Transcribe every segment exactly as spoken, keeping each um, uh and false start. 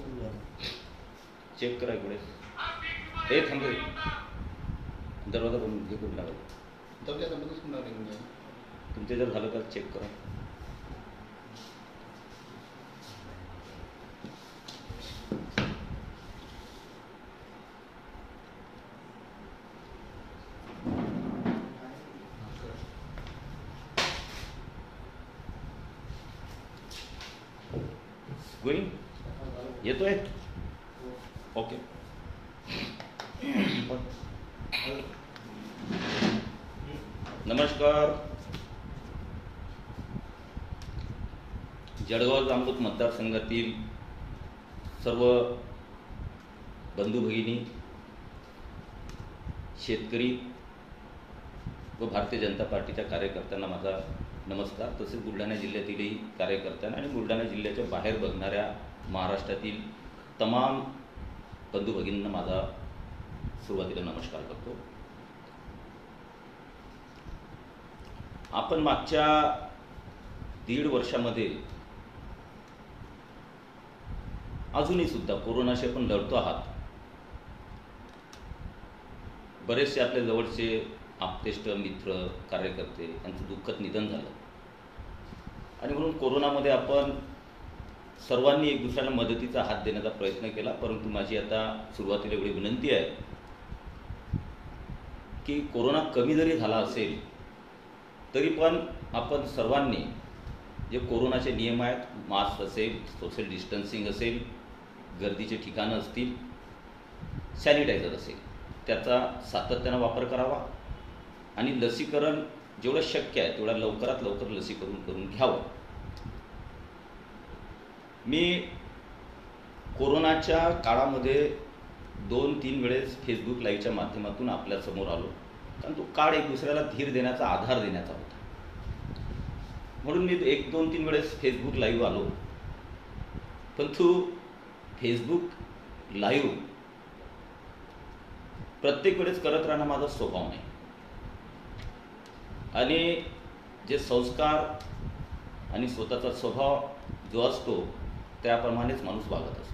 Check करा इकडे. हे थांब रे, दरवाजा बंद हे करून टाका. तुमचे जर झालं तर चेक करा. गोईंग येतोय. ओके. नमस्कार. जळगाव जामोद मतदारसंघातील सर्व बंधू भगिनी, शेतकरी व भारतीय जनता पार्टीच्या कार्यकर्त्यांना माझा नमस्कार. तसेच बुलढाणा जिल्ह्यातीलही कार्यकर्त्यांना आणि बुलढाणा जिल्ह्याच्या बाहेर बघणाऱ्या महाराष्ट्रातील तमाम बंधू भगिनींना माझा सुरुवातीला नमस्कार करतो. आपण मागच्या दीड वर्षामध्ये अजूनही सुद्धा कोरोनाशी आपण लढतो आहात. बरेचसे आपल्या जवळचे आप्तेष्ट मित्र कार्यकर्ते यांचं दुःखद निधन झालं आणि म्हणून कोरोनामध्ये आपण सर्वांनी एक दुसऱ्याला मदतीचा हात देण्याचा प्रयत्न केला. परंतु माझी आता सुरुवातीला एवढी विनंती आहे की कोरोना कमी जरी झाला असेल तरी पण आपण सर्वांनी जे कोरोनाचे नियम आहेत, मास्क असेल, सोशल डिस्टन्सिंग असेल, गर्दीचे ठिकाणं असतील, सॅनिटायझर असेल, त्याचा सातत्यानं वापर करावा आणि लसीकरण जेवढं शक्य आहे तेवढ्या लवकरात लवकर लसीकरण करून घ्यावं. मी कोरोनाच्या काळामध्ये दोन तीन वेळेस फेसबुक लाईव्हच्या माध्यमातून आपल्यासमोर आलो, कारण तो काळ एक दुसऱ्याला धीर देण्याचा, आधार देण्याचा होता. म्हणून मी एक दोन तीन वेळेस फेसबुक लाईव्ह आलो. परंतु फेसबुक लाईव्ह प्रत्येक वेळेस करत राहणं माझा स्वभाव नाही आणि जे संस्कार आणि स्वतःचा स्वभाव जो असतो त्याप्रमाणेच माणूस वागत असतो.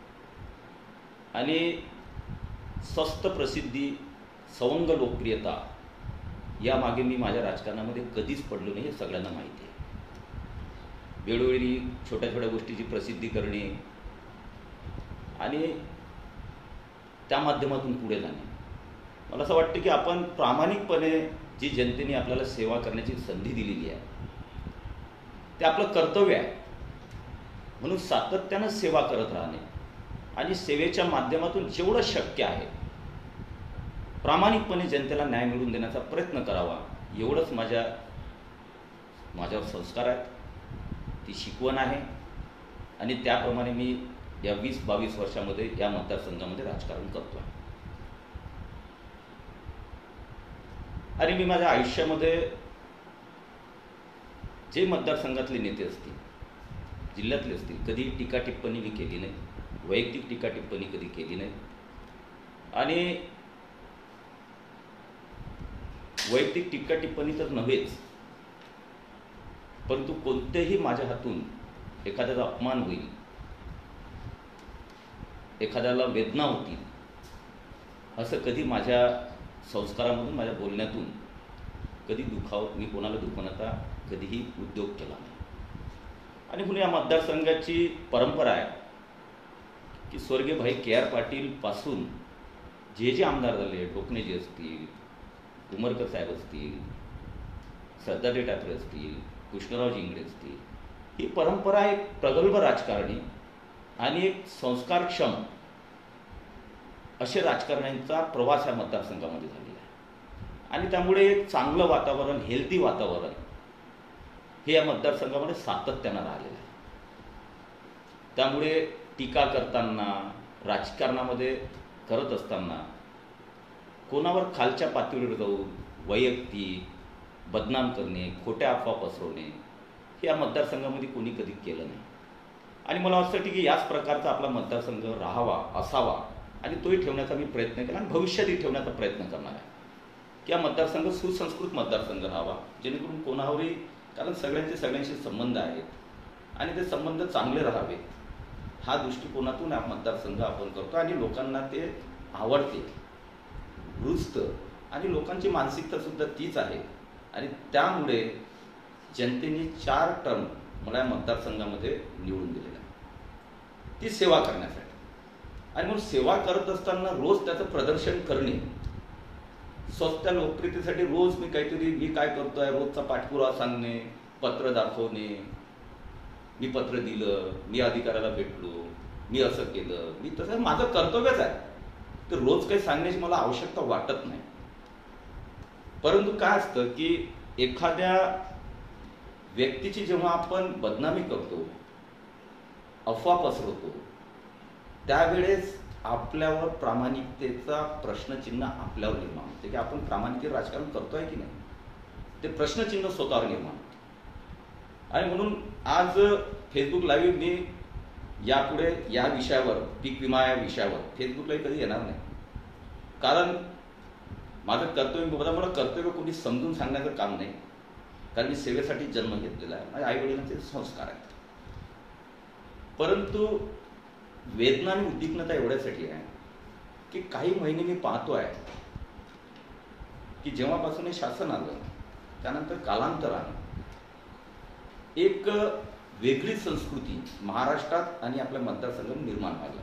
आणि स्वस्त प्रसिद्धी, सवंग लोकप्रियता यामागे मी माझ्या राजकारणामध्ये कधीच पडलो नाही, हे सगळ्यांना माहिती आहे. वेळोवेळी छोट्या छोट्या गोष्टीची प्रसिद्धी करणे आणि त्या माध्यमातून पुढे जाणे. मला असं वाटतं की आपण प्रामाणिकपणे जी जनतेने आपल्याला सेवा करण्याची संधी दिलेली आहे ते आपलं कर्तव्य आहे. म्हणून सातत्यानं सेवा करत राहणे आणि सेवेच्या माध्यमातून जेवढं शक्य आहे प्रामाणिकपणे जनतेला न्याय मिळवून देण्याचा प्रयत्न करावा, एवढंच माझ्या माझ्यावर संस्कार आहेत, ती शिकवण आहे आणि त्याप्रमाणे मी या वीस बावीस वर्षामध्ये या मतदारसंघामध्ये राजकारण करतो आहे. आणि मी माझ्या आयुष्यामध्ये जे मतदारसंघातले नेते असतील, जिल्ह्यातले असतील, कधी टीका टिप्पणी मी केली नाही, वैयक्तिक टीका टिप्पणी कधी केली नाही. आणि वैयक्तिक टीका टिप्पणी तर नव्हेच, परंतु कोणतेही माझ्या हातून एखाद्याचा अपमान होईल, एखाद्याला वेदना होतील, असं कधी माझ्या संस्कारामधून, माझ्या बोलण्यातून कधी दुखाव मी कोणाला दुखवण्याचा कधीही उद्योग केला नाही. आणि म्हणून या मतदारसंघाची परंपरा आहे की स्वर्गीय भाई के आर पाटीलपासून जे जे आमदार झाले, टोकणेजी असतील, उमरकर साहेब असतील, सरदारजी टाकरे असतील, कृष्णरावजी इंगळे असतील, ही परंपरा एक प्रगल्भ राजकारणी आणि एक संस्कारक्षम असे राजकारण्यांचा प्रवास या मतदारसंघामध्ये झालेला आहे. आणि त्यामुळे एक चांगलं वातावरण, हेल्दी वातावरण हे या मतदारसंघामध्ये सातत्यानं राहिलेलं आहे. त्यामुळे टीका करताना, राजकारणामध्ये करत असताना कोणावर खालच्या पातळीवर जाऊन वैयक्तिक बदनाम करणे, खोट्या अफवा पसरवणे हे या मतदारसंघामध्ये कोणी कधी केलं नाही. आणि मला असं वाटतं की याच प्रकारचा आपला मतदारसंघ राहावा, असावा आणि तोही ठेवण्याचा मी प्रयत्न केला आणि भविष्यातही ठेवण्याचा प्रयत्न करणार आहे की हा मतदारसंघ सुसंस्कृत मतदारसंघ राहावा, जेणेकरून कोणावरही, कारण सगळ्यांचे सगळ्यांशी संबंध आहेत आणि ते संबंध चांगले राहावे हा दृष्टिकोनातून हा मतदारसंघ आपण करतो आणि लोकांना ते आवडते, रुजतं आणि लोकांची मानसिकता सुद्धा तीच आहे. आणि त्यामुळे जनतेने चार टर्म मला या मतदारसंघामध्ये निवडून दिलेला आहे, ती सेवा करण्यासाठी. आणि म्हणून सेवा करत असताना रोज त्याचं प्रदर्शन करणे, स्वतः लोकप्रियतेसाठी रोज मी काहीतरी मी काय करतोय रोजचा पाठपुरावा सांगणे, पत्र दाखवणे, मी पत्र दिलं, मी अधिकाऱ्याला भेटलो, मी असं केलं, मी तसं माझं कर्तव्यच आहे. तर रोज काही सांगण्याची मला आवश्यकता वाटत नाही. परंतु काय असतं की एखाद्या व्यक्तीची जेव्हा आपण बदनामी करतो, अफवा पसरवतो, त्यावेळेस आपल्यावर प्रामाणिकतेचा प्रश्नचिन्ह आपल्यावर निर्माण होते की आपण प्रामाणिक राजकारण करतोय की नाही, ते प्रश्नचिन्ह स्वतःवर निर्माण होते. आणि म्हणून आज फेसबुक लाईव्ह मी यापुढे या विषयावर, पीक विमा या विषयावर फेसबुक लाईव्ह कधी येणार नाही. कारण माझं कर्तव्य बघा, मला कर्तव्य कोणी समजून सांगण्याचं काम नाही, कारण मी सेवेसाठी जन्म घेतलेला आहे, माझ्या आई वडिलांचे संस्कार आहेत. परंतु वेदना आणि उद्विग्नता एवढ्यासाठी आहे की काही महिने मी पाहतोय की जेव्हापासून हे शासन आलं त्यानंतर कालांतरानं एक वेगळी संस्कृती महाराष्ट्रात आणि आपल्या मतदारसंघात निर्माण व्हायला.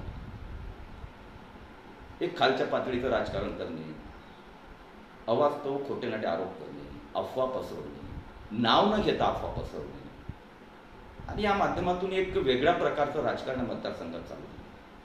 एक खालच्या पातळीचं राजकारण करणे, अवास्तव खोटेनाटे आरोप करणे, अफवा पसरवणे, नाव न घेता अफवा पसरवणे, आणि या माध्यमातून एक वेगळ्या प्रकारचं राजकारण मतदारसंघात चालू आहे.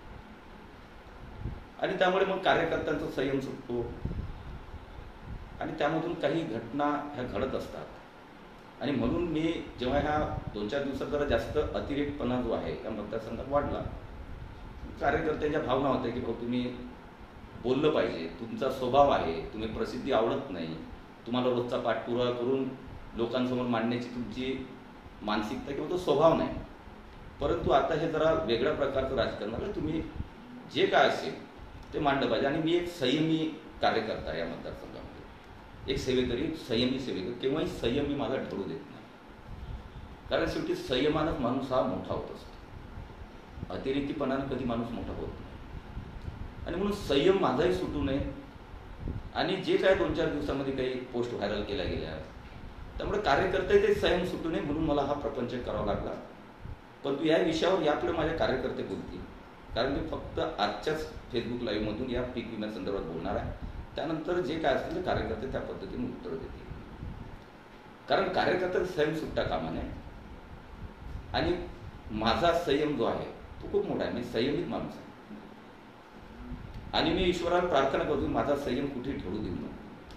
आणि त्यामुळे मग कार्यकर्त्यांचा संयम सुटतो आणि त्यामधून काही घटना ह्या घडत असतात. आणि म्हणून मी जेव्हा ह्या दोन चार दिवसात जरा जास्त अतिरेकपणा जो आहे या मतदारसंघात वाढला, कार्यकर्त्यांच्या भावना होत्या की भाऊ तुम्ही बोललं पाहिजे, तुमचा स्वभाव आहे, तुम्ही प्रसिद्धी आवडत नाही, तुम्हाला रोजचा पाठपुरावा करून लोकांसमोर मांडण्याची तुमची मानसिकता किंवा तो स्वभाव नाही. परंतु आता हे जरा वेगळ्या प्रकारचं राजकारण आहे, तुम्ही जे काय असेल ते मांडलं पाहिजे. आणि मी एक संयमी कार्यकर्ता या मतदारसंघामध्ये, एक सेवेकरी, संयमी सेवेकरी, केव्हाही संयम मी माझा ठरवू देत नाही. कारण शेवटी संयमानच माणूस हा मोठा होत असतो, अतिरेकीपणानं कधी माणूस मोठा होत नाही. आणि म्हणून संयम माझाही सुटू नये. आणि जे काय दोन चार दिवसामध्ये काही पोस्ट व्हायरल केल्या गेल्या, त्यामुळे कार्यकर्ते ते संयम सुटू नये म्हणून मला हा प्रपंच करावा लागला. परंतु या विषयावर यापुढे माझे कार्यकर्ते बोलतील, कारण मी फक्त आजच्याच फेसबुक लाईव्हमधून या पीक विम्यासंदर्भात बोलणार आहे. त्यानंतर जे काय असतील ते कार्यकर्ते त्या पद्धतीने उत्तर देतील. कारण कार्यकर्ते संयम सुटता कामा नये. आणि माझा संयम जो आहे तो खूप मोठा आहे, मी संयमित माणूस आहे. आणि मी ईश्वराला प्रार्थना करतो माझा संयम कुठे ठेवू देऊ नये.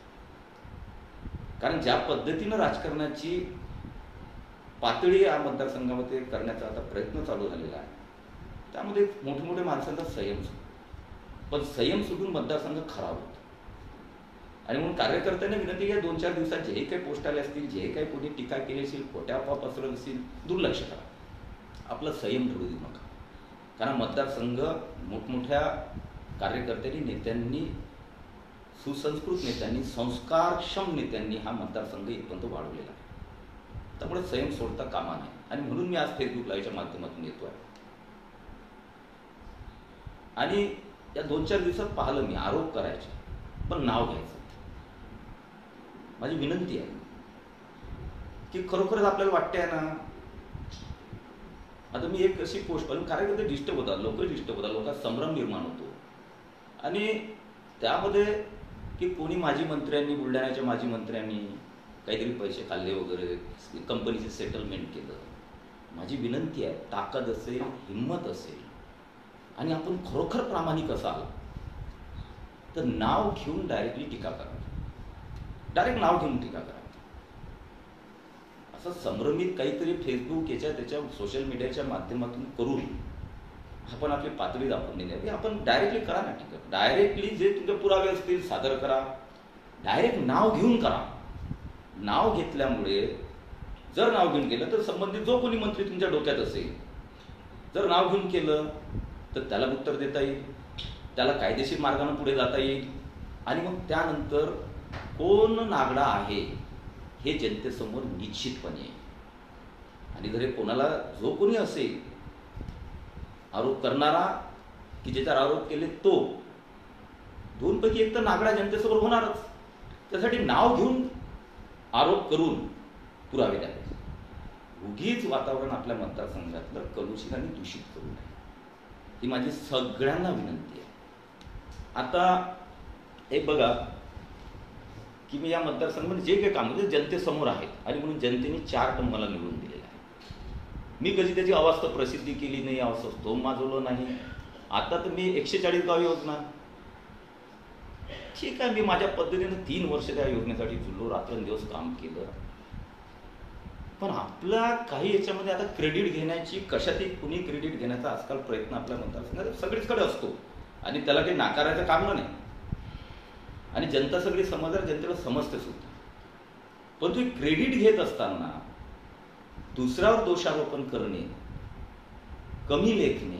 कारण ज्या पद्धतीनं राजकारणाची पातळी या मतदारसंघामध्ये करण्याचा आता प्रयत्न चालू झालेला आहे, त्यामध्ये मोठे मोठे माणसांचा संयम सुटतो. पण संयम सुटून मतदारसंघ खराब होतो. आणि म्हणून कार्यकर्त्यांना विनंती आहे, दोन चार दिवसात जे काही पोस्ट आले असतील, जे काही कोणी टीका केली असेल, खोट्या अफवा पसरत असतील, दुर्लक्ष करा, आपला संयम ठेवू देऊ नका. कारण मतदारसंघ मोठमोठ्या कार्यकर्त्यांनी, नेत्यांनी, सुसंस्कृत नेत्यांनी, संस्कारक्षम नेत्यांनी हा मतदारसंघ इथपर्यंत वाढवलेला आहे. त्यामुळे संयम सोडता कामा नये. आणि म्हणून मी आज फेसबुक लाईव्हच्या माध्यमातून येतो आहे. आणि या दोन चार दिवसात पाहिलं मी, आरोप करायचे पण नाव घ्यायचं. माझी विनंती आहे की खरोखरच आपल्याला वाटते आहे ना, आता मी एक अशी पोस्ट करून कार्यकर्ते डिस्टर्ब होतात, लोक डिस्टर्ब होतात, लोकांना संभ्रम निर्माण होतो. आणि त्यामध्ये की कोणी माजी मंत्र्यांनी, बुलढाण्याच्या माजी मंत्र्यांनी काहीतरी पैसे खाल्ले वगैरे, कंपनीचे सेटलमेंट केलं. माझी विनंती आहे, ताकद असेल, हिंमत असेल आणि आपण खरोखर प्रामाणिक असाल तर नाव घेऊन डायरेक्टली टीका करा, डायरेक्ट नाव घेऊन टीका करा. असं संभ्रमित काहीतरी फेसबुक याच्या त्याच्या सोशल मीडियाच्या माध्यमातून करून आपण आपली पातळी दाखवून देणे, आपण डायरेक्टली करा ना टीका. डायरेक्टली जे तुमचे पुरावे असतील सादर करा, डायरेक्ट नाव घेऊन करा. नाव घेतल्यामुळे जर नाव घेऊन केलं तर संबंधित जो कोणी मंत्री तुमच्या डोक्यात असेल, जर नाव घेऊन केलं तर त्याला उत्तर देता येईल, त्याला कायदेशीर मार्गाने पुढे जाता येईल. आणि मग त्यानंतर कोण नागडा आहे हे जनतेसमोर निश्चितपणे. आणि जर कोणाला जो कोणी असेल आरोप करणारा की ज्याच्यावर आरोप केले तो, दोनपैकी एक तर नागडा जनतेसमोर होणारच. त्यासाठी नाव घेऊन आरोप करून पुरावे द्यावे. उगीच वातावरण आपल्या मतदारसंघातलं कलुषित आणि दूषित करू नये, ही माझी सगळ्यांना विनंती आहे. आता एक बघा की मी या मतदारसंघामध्ये जे काही काम म्हणजे जनतेसमोर आहेत आणि म्हणून जनतेने चार टर्म मला निवडून दिलेला आहे. मी कधी त्याची अवास्तव प्रसिद्धी केली नाही, अवास्तव स्तोम माजवलं नाही. आता तर मी एकशे चाळीस गाव योजना, ठीक आहे, मी माझ्या पद्धतीने तीन वर्ष त्या योजनेसाठी झुललो, रात्रंदिवस काम केलं. पण आपला काही याच्यामध्ये आता क्रेडिट घेण्याची, कशातही कुणी क्रेडिट घेण्याचा आजकाल प्रयत्न आपल्या मतदारसंघात सगळीचकडे असतो आणि त्याला काही नाकारायचं काम नाही. आणि जनता सगळी समजदार, जनतेला समजते सुद्धा. पण तुम्ही क्रेडिट घेत असताना दुसऱ्यावर दोषारोपण करणे, कमी लेखणे,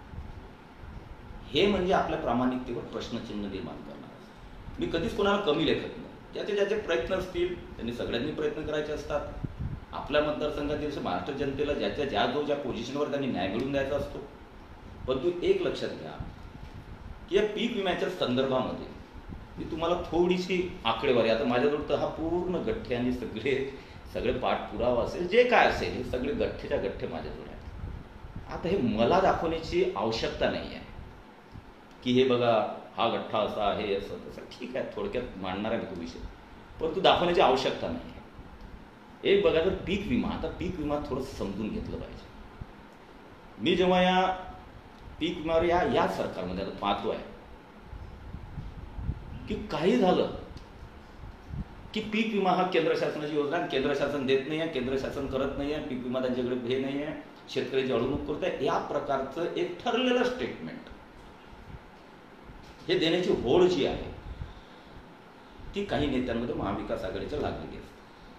हे म्हणजे आपल्या प्रामाणिकतेवर प्रश्नचिन्ह निर्माण करणार. मी कधीच कोणाला कमी लेखत नाही. ज्याचे ज्याचे प्रयत्न असतील त्यांनी सगळ्यांनी प्रयत्न करायचे असतात. आपल्या मतदारसंघातील महाराष्ट्र जनतेला ज्याच्या ज्या जो ज्या पोझिशनवर त्यांनी न्याय मिळवून द्यायचा असतो. परंतु एक लक्षात घ्या की या पीक विम्याच्या संदर्भामध्ये मी तुम्हाला थोडीशी आकडेवारी, आता माझ्याजवळ तर हा पूर्ण गठ्ठे आणि सगळे सगळे पाठपुरावा असेल, जे काय असेल हे सगळे गठ्ठेच्या गठ्ठे माझ्याजवळ आहेत. आता हे मला दाखवण्याची आवश्यकता नाही आहे की हे बघा हा गठ्ठा असा आहे, असं तसं. ठीक आहे, थोडक्यात मांडणार आहे तो विषय, परंतु दाखवण्याची आवश्यकता नाही आहे. एक बघा, तर पीक विमा, आता पीक विमा थोडं समजून घेतलं पाहिजे. मी जेव्हा या पीक विम्यावर या या सरकारमध्ये आता पाहतोय की काही झालं की पीक विमा हा केंद्र शासनाची योजना, केंद्र शासन देत नाही आहे, केंद्र शासन करत नाही आहे, पीक विमा त्यांच्याकडे हे नाही आहे, शेतकऱ्याची अडवणूक करत आहे, या प्रकारचं एक ठरलेलं स्टेटमेंट हे देण्याची होड जी आहे ती काही नेत्यांमध्ये महाविकास आघाडीच्या लागलेली असते.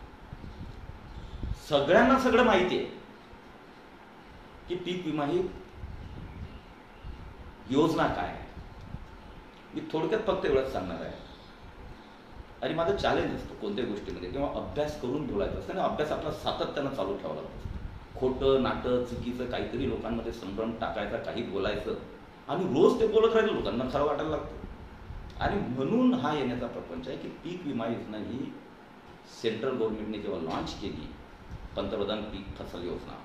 सगळ्यांना सगळं माहिती आहे की पीक विमा ही योजना काय आहे. मी थोडक्यात फक्त एवढंच सांगणार आहे. आणि माझं चॅलेंज असतं कोणत्याही गोष्टीमध्ये किंवा अभ्यास करून बोलायचं असतं आणि अभ्यास आपला सातत्यानं चालू ठेवावा लागतो. खोटं नाटक चुकीचं काहीतरी लोकांमध्ये संभ्रम टाकायचा, काही बोलायचं आणि रोज ते बोलत राहिलं लोकांना खरं वाटायला लागतं. आणि म्हणून हा येण्याचा प्रपंच आहे की पीक विमा योजना ही सेंट्रल गव्हर्नमेंटने जेव्हा लॉन्च केली, पंतप्रधान पीक फसल योजना,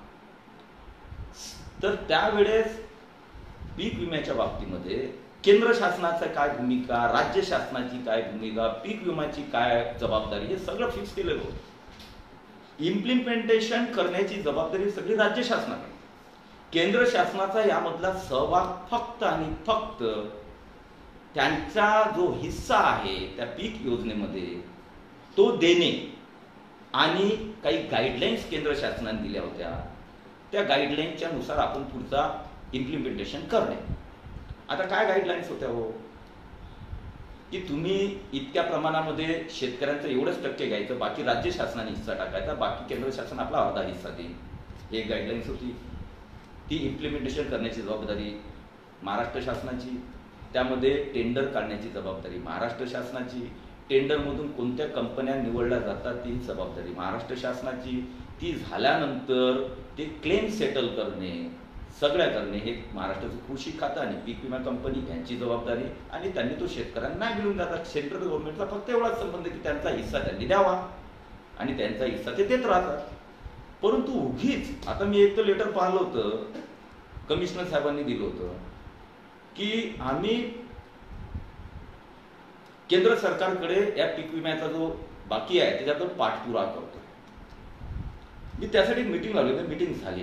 तर त्यावेळेस पीक विम्याच्या बाबतीमध्ये केंद्र शासनाचा काय भूमिका, राज्य शासनाची काय भूमिका, पीक विम्याची काय जबाबदारी, हे सगळं फिक्स केलेलं होतं. इम्प्लिमेंटेशन करण्याची जबाबदारी सगळी राज्य शासनाकडे. केंद्र शासनाचा यामधला सहभाग फक्त आणि फक्त त्यांचा जो हिस्सा आहे त्या पीक योजनेमध्ये तो देणे आणि काही गाईडलाईन्स केंद्र शासनाने दिल्या होत्या, त्या गाईडलाईन्सच्या नुसार आपण पुढचा इम्प्लिमेंटेशन करणे. आता काय गाईडलाईन्स होत्या हो, की तुम्ही इतक्या प्रमाणामध्ये शेतकऱ्यांचं एवढंच टक्के घ्यायचं, बाकी राज्य शासनाने हिस्सा टाकायचा, बाकी केंद्र शासन आपला अर्धा हिस्सा देईल. एक गाईडलाईन्स होती. ती इम्प्लिमेंटेशन करण्याची जबाबदारी महाराष्ट्र शासनाची, त्यामध्ये टेंडर काढण्याची जबाबदारी महाराष्ट्र शासनाची, टेंडरमधून कोणत्या कंपन्या निवडल्या जातात ती जबाबदारी महाराष्ट्र शासनाची, ती झाल्यानंतर ते क्लेम सेटल करणे, सगळ्या करणे हे महाराष्ट्राचं कृषी खातं आणि पीक विमा कंपनी यांची जबाबदारी. आणि त्यांनी तो शेतकऱ्यांना नाही मिळून जातात. सेंट्रल गव्हर्नमेंटचा फक्त एवढाच संबंध की त्यांचा हिस्सा त्यांनी द्यावा आणि त्यांचा हिस्सा ते देत राहतात. परंतु उगीच आता मी एक तर लेटर पाहिलं होतं, कमिशनर साहेबांनी दिलं होतं की आम्ही केंद्र सरकारकडे या पीक विम्याचा जो बाकी आहे त्याच्यातून पाठपुरावा करतो. मी त्यासाठी मीटिंग लावली, मीटिंग झाली,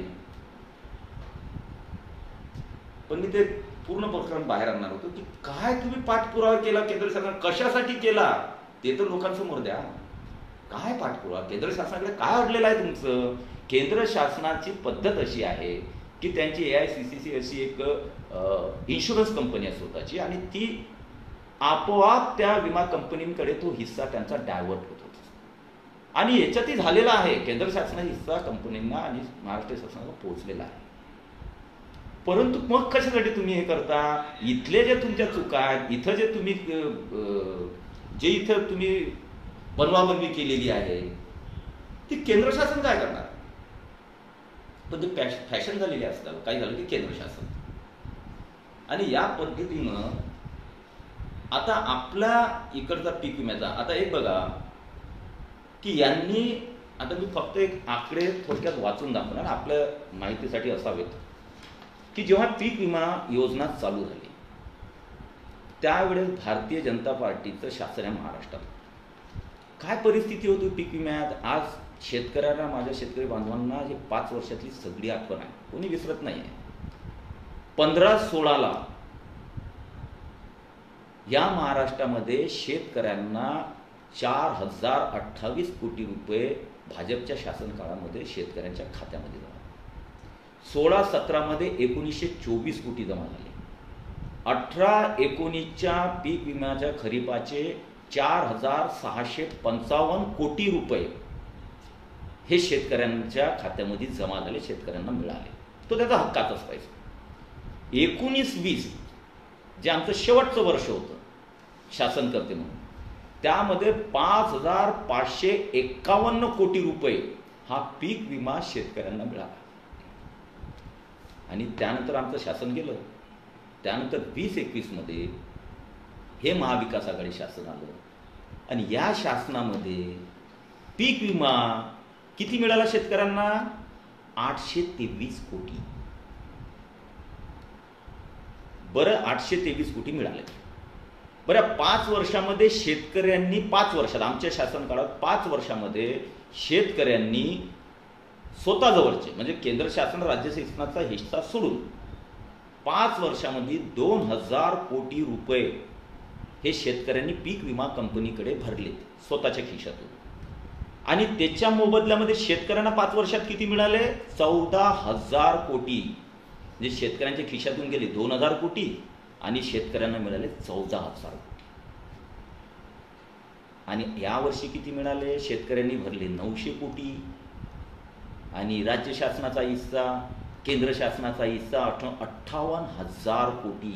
पण मी ते पूर्ण प्रकरण बाहेर आणणार होतो की काय तुम्ही पाठपुरावा केला केंद्र सरकार, कशासाठी केला ते तर लोकांसमोर द्या. काय पाठपुरावा, केंद्र शासनाकडे काय अडलेलं आहे तुमचं? केंद्र शासनाची पद्धत अशी आहे की त्यांची A I C C C अशी एक इन्शुरन्स कंपनी आहे स्वतःची, आणि ती आपोआप त्या विमा कंपनीकडे तो हिस्सा त्यांचा डायव्हर्ट होत होता. आणि याच्यातही झालेला आहे, केंद्र शासनाचा हिस्सा कंपनींना आणि महाराष्ट्र शासनाला पोहोचलेला आहे. परंतु मग कशासाठी तुम्ही हे करता? इथले जे तुमच्या चुका आहेत, इथं जे तुम्ही जे इथं तुम्ही बनवाबनवी केलेली आहे ती केंद्र शासन काय करणार? पण ते फॅशन झालेली असतात. काय झालं की केंद्र शासन आणि या पद्धतीनं आता आपला इकडचा पीक विम्याचा आता एक बघा की यांनी आता मी फक्त एक आकडे थोडक्यात वाचून दाखवणार आपल्या माहितीसाठी असावेत की जेव्हा पीक विमा योजना चालू झाली त्यावेळेस भारतीय जनता पार्टीचं शासन आहे महाराष्ट्रात. काय परिस्थिती होती पीक विम्यात? आज शेतकऱ्यांना माझ्या शेतकरी बांधवांना हे पाच वर्षातली सगळी आठवण आहे, कोणी विसरत नाही आहे. पंधरा सोळाला या महाराष्ट्रामध्ये शेतकऱ्यांना चार हजार अठ्ठावीस कोटी रुपये भाजपच्या शासन काळामध्ये शेतकऱ्यांच्या खात्यामध्ये जमा. सोळा सतरामध्ये एकोणीसशे चोवीस कोटी जमा झाले. अठरा एकोणीसच्या पीक विम्याच्या खरीपाचे चार हजार सहाशे पंचावन्न कोटी रुपये हे शेतकऱ्यांच्या खात्यामध्ये जमा झाले, शेतकऱ्यांना मिळाले. तो त्याचा हक्काचाच पैसा. एकोणीस वीस जे आमचं शेवटचं वर्ष होतं शासन करते म्हणून, त्यामध्ये पाच हजार पाचशे एक्कावन्न कोटी रुपये हा पीक विमा शेतकऱ्यांना मिळाला. आणि त्यानंतर आमचं शासन गेलं. त्यानंतर वीस एकवीस मध्ये हे महाविकास आघाडी शासन आलं आणि या शासनामध्ये पीक विमा किती मिळाला शेतकऱ्यांना? आठशे तेवीस कोटी. बरं, आठशे तेवीस कोटी मिळाले. बरं, पाच वर्षामध्ये शेतकऱ्यांनी पाच वर्षात आमच्या शासन काळात पाच वर्षामध्ये शेतकऱ्यांनी स्वतःजवळचे म्हणजे केंद्र शासन राज्य शासनाचा हिस्सा सोडून पाच वर्षामध्ये दोन हजार कोटी रुपये हे शेतकऱ्यांनी पीक विमा कंपनीकडे भरले स्वतःच्या खिशातून. आणि त्याच्या मोबदल्यामध्ये शेतकऱ्यांना पाच वर्षात किती मिळाले? चौदा हजार कोटी. म्हणजे शेतकऱ्यांच्या खिशातून गेले दोन हजार कोटी आणि शेतकऱ्यांना मिळाले चौदा हजार कोटी. आणि यावर्षी किती मिळाले? शेतकऱ्यांनी भरले नऊशे कोटी आणि राज्य शासनाचा हिस्सा केंद्र शासनाचा हिस्सा अठ्ठावन्न हजार कोटी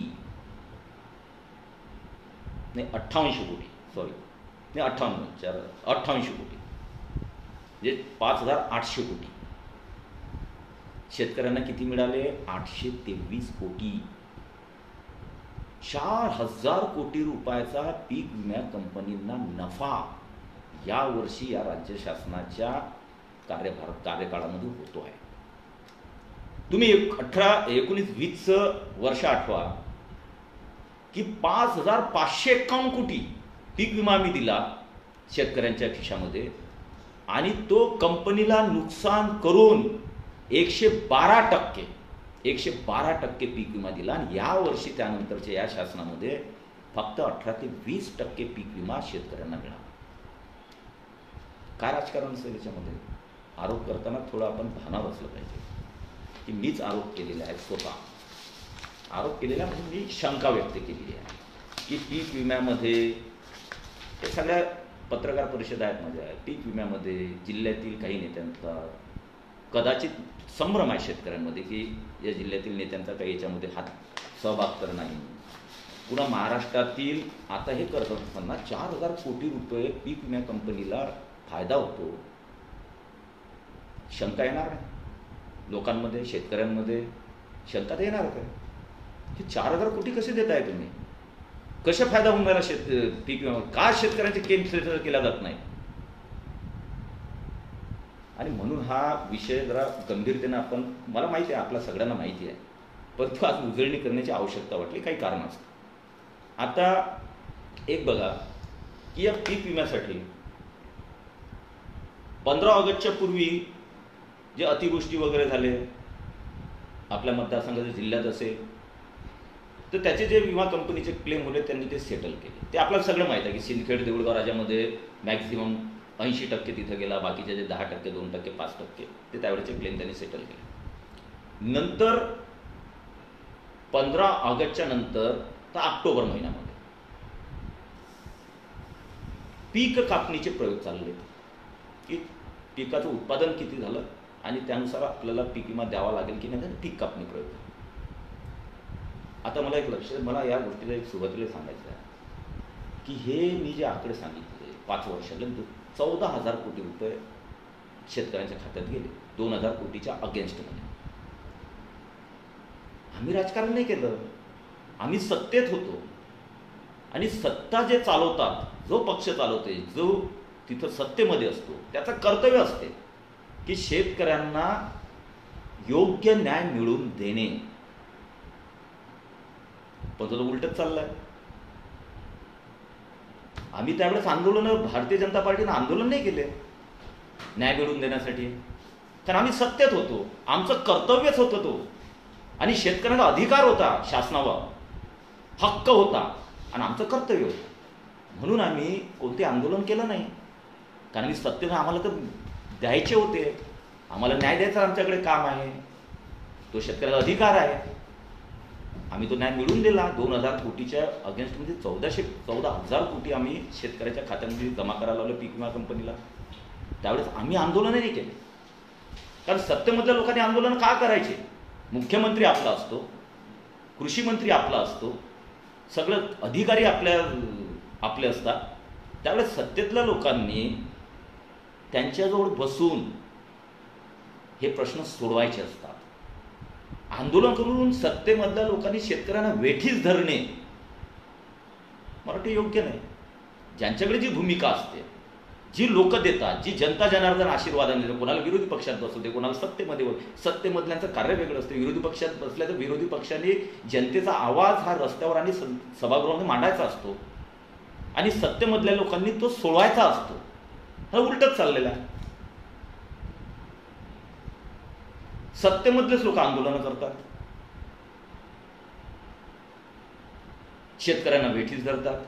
नाही अठ्ठावनशे कोटी सॉरी नाही अठ्ठावन्न चार अठ्ठावनशे कोटी म्हणजे पाच हजार आठशे कोटी. शेतकऱ्यांना किती मिळाले? आठशे तेवीस कोटी. चार हजार कोटी रुपयाचा पीक विमा कंपनींना नफा या वर्षी या राज्य शासनाच्या कार्यभार कार्यकाळामध्ये होतो आहे. तुम्ही अठरा एकोणीस वीसचं वर्ष आठवा की पाच हजार पाचशे एक्कावन्न कोटी पीक विमा आम्ही दिला शेतकऱ्यांच्या खिशामध्ये आणि तो कंपनीला नुकसान करून एकशे बारा टक्के एकशे बारा टक्के पीक विमा दिला. आणि या वर्षी त्यानंतरच्या या शासनामध्ये फक्त अठरा ते वीस टक्के पीक विमा शेतकऱ्यांना मिळाला. काय राजकारण असेल याच्यामध्ये? आरोप करताना थोडं आपण भानावर असलं पाहिजे की मीच आरोप केलेला आहे. स्वतः आरोप केलेला म्हणजे मी शंका व्यक्त केलेली आहे की पीक विम्यामध्ये हे सगळ्या पत्रकार परिषदा आहेत माझ्या पीक विम्यामध्ये जिल्ह्यातील काही नेत्यांचा कदाचित संभ्रम आहे शेतकऱ्यांमध्ये की या जिल्ह्यातील नेत्यांचा काही याच्यामध्ये हात सहभाग तर नाही. पुन्हा महाराष्ट्रातील आता हे करत असताना चार हजार कोटी रुपये पीक विमा कंपनीला फायदा होतो. शंका येणार नाही लोकांमध्ये, शेतकऱ्यांमध्ये शंका तर येणार काय? हे चार हजार कोटी कसे देत आहे तुम्ही? कशा फायदा होऊन राहिला शेत पीक विमा? का शेतकऱ्यांचे केम केला जात नाही? आणि म्हणून हा विषय जरा गंभीरतेने आपण मला माहिती आहे आपल्या सगळ्यांना माहिती आहे परंतु आज उजळणी करण्याची आवश्यकता वाटली काही कारणास्तव. आता एक बघा की या पीक विम्यासाठी पंधरा ऑगस्टच्या पूर्वी जे अतिवृष्टी वगैरे झाले आपल्या मतदारसंघाच्या जिल्ह्यात असेल तर त्याचे जे विमा कंपनीचे क्लेम होते त्यांनी ते सेटल केले. ते आपल्याला सगळं माहीत आहे की सिंदखेड देऊळगाव राज्यामध्ये मॅक्झिमम ऐंशी टक्के तिथं गेला, बाकीचे जे दहा टक्के दोन टक्के पाच टक्के ते त्यावेळेचे क्लेम त्यांनी सेटल केले. नंतर पंधरा ऑगस्टच्या नंतर तर ऑक्टोबर महिन्यामध्ये पीक कापणीचे प्रयोग चालले की पिकाचं उत्पादन किती झालं आणि त्यानुसार आपल्याला पीक विमा द्यावा लागेल की नाही पीक कापणी प्रयोग. आता मला एक लक्ष मला या गोष्टीला एक सुरुवातीला सांगायचं आहे की हे मी जे आकडे सांगितले पाच वर्षाला चौदा हजार कोटी रुपये शेतकऱ्यांच्या खात्यात गेले दोन हजार कोटीच्या अगेन्स्टमध्ये. आम्ही राजकारण नाही केलं, आम्ही सत्तेत होतो आणि सत्ता जे चालवतात, जो पक्ष चालवते, जो तिथं सत्तेमध्ये असतो, त्याचं कर्तव्य असते की शेतकऱ्यांना योग्य न्याय मिळवून देणे. पण तो उलटच चाललाय. आम्ही त्यावेळेस आंदोलन, भारतीय जनता पार्टीनं आंदोलन नाही केले न्याय मिळवून देण्यासाठी, कारण आम्ही सत्तेत होतो, आमचं कर्तव्यच होतं तो. आणि शेतकऱ्यांचा अधिकार होता, शासनावर हक्क होता आणि आमचं कर्तव्य होतं. म्हणून आम्ही कोणते आंदोलन केलं नाही, कारण सत्तेनं आम्हाला तर द्यायचे होते, आम्हाला न्याय द्यायचा आमच्याकडे काम आहे, तो शेतकऱ्याचा अधिकार आहे. आम्ही तो न्याय मिळवून दिला. दोन हजार कोटीच्या अगेन्स्टमध्ये चौदाशे चौदा हजार कोटी आम्ही शेतकऱ्याच्या खात्यामध्ये जमा करायला लावलं पीक विमा कंपनीला. त्यावेळेस आम्ही आंदोलन नाही केले, कारण सत्तेमधल्या लोकांनी आंदोलन का करायचे? मुख्यमंत्री आपला असतो, कृषी मंत्री आपला असतो, सगळं अधिकारी आपल्या आपले असतात. त्यावेळेस सत्तेतल्या लोकांनी त्यांच्याजवळ बसून हे प्रश्न सोडवायचे असतात. आंदोलन करून सत्तेमधल्या लोकांनी शेतकऱ्यांना वेठीस धरणे मराठी योग्य नाही. ज्यांच्याकडे जी भूमिका असते, जी लोक देतात, जी जनता जनार्दन आशीर्वादाने देतात, कोणाला विरोधी पक्षात बसवते, कोणाला सत्तेमध्ये, सत्तेमधल्यांचं कार्य वेगळं असतं. विरोधी पक्षात बसल्या तर विरोधी पक्षाने जनतेचा आवाज हा रस्त्यावर आणि सभागृहामध्ये मांडायचा असतो आणि सत्तेमधल्या लोकांनी तो सोडवायचा असतो. हा उलटच चाललेला आहे. सत्तेमधलेच लोक आंदोलन करतात, शेतकऱ्यांना वेठीस धरतात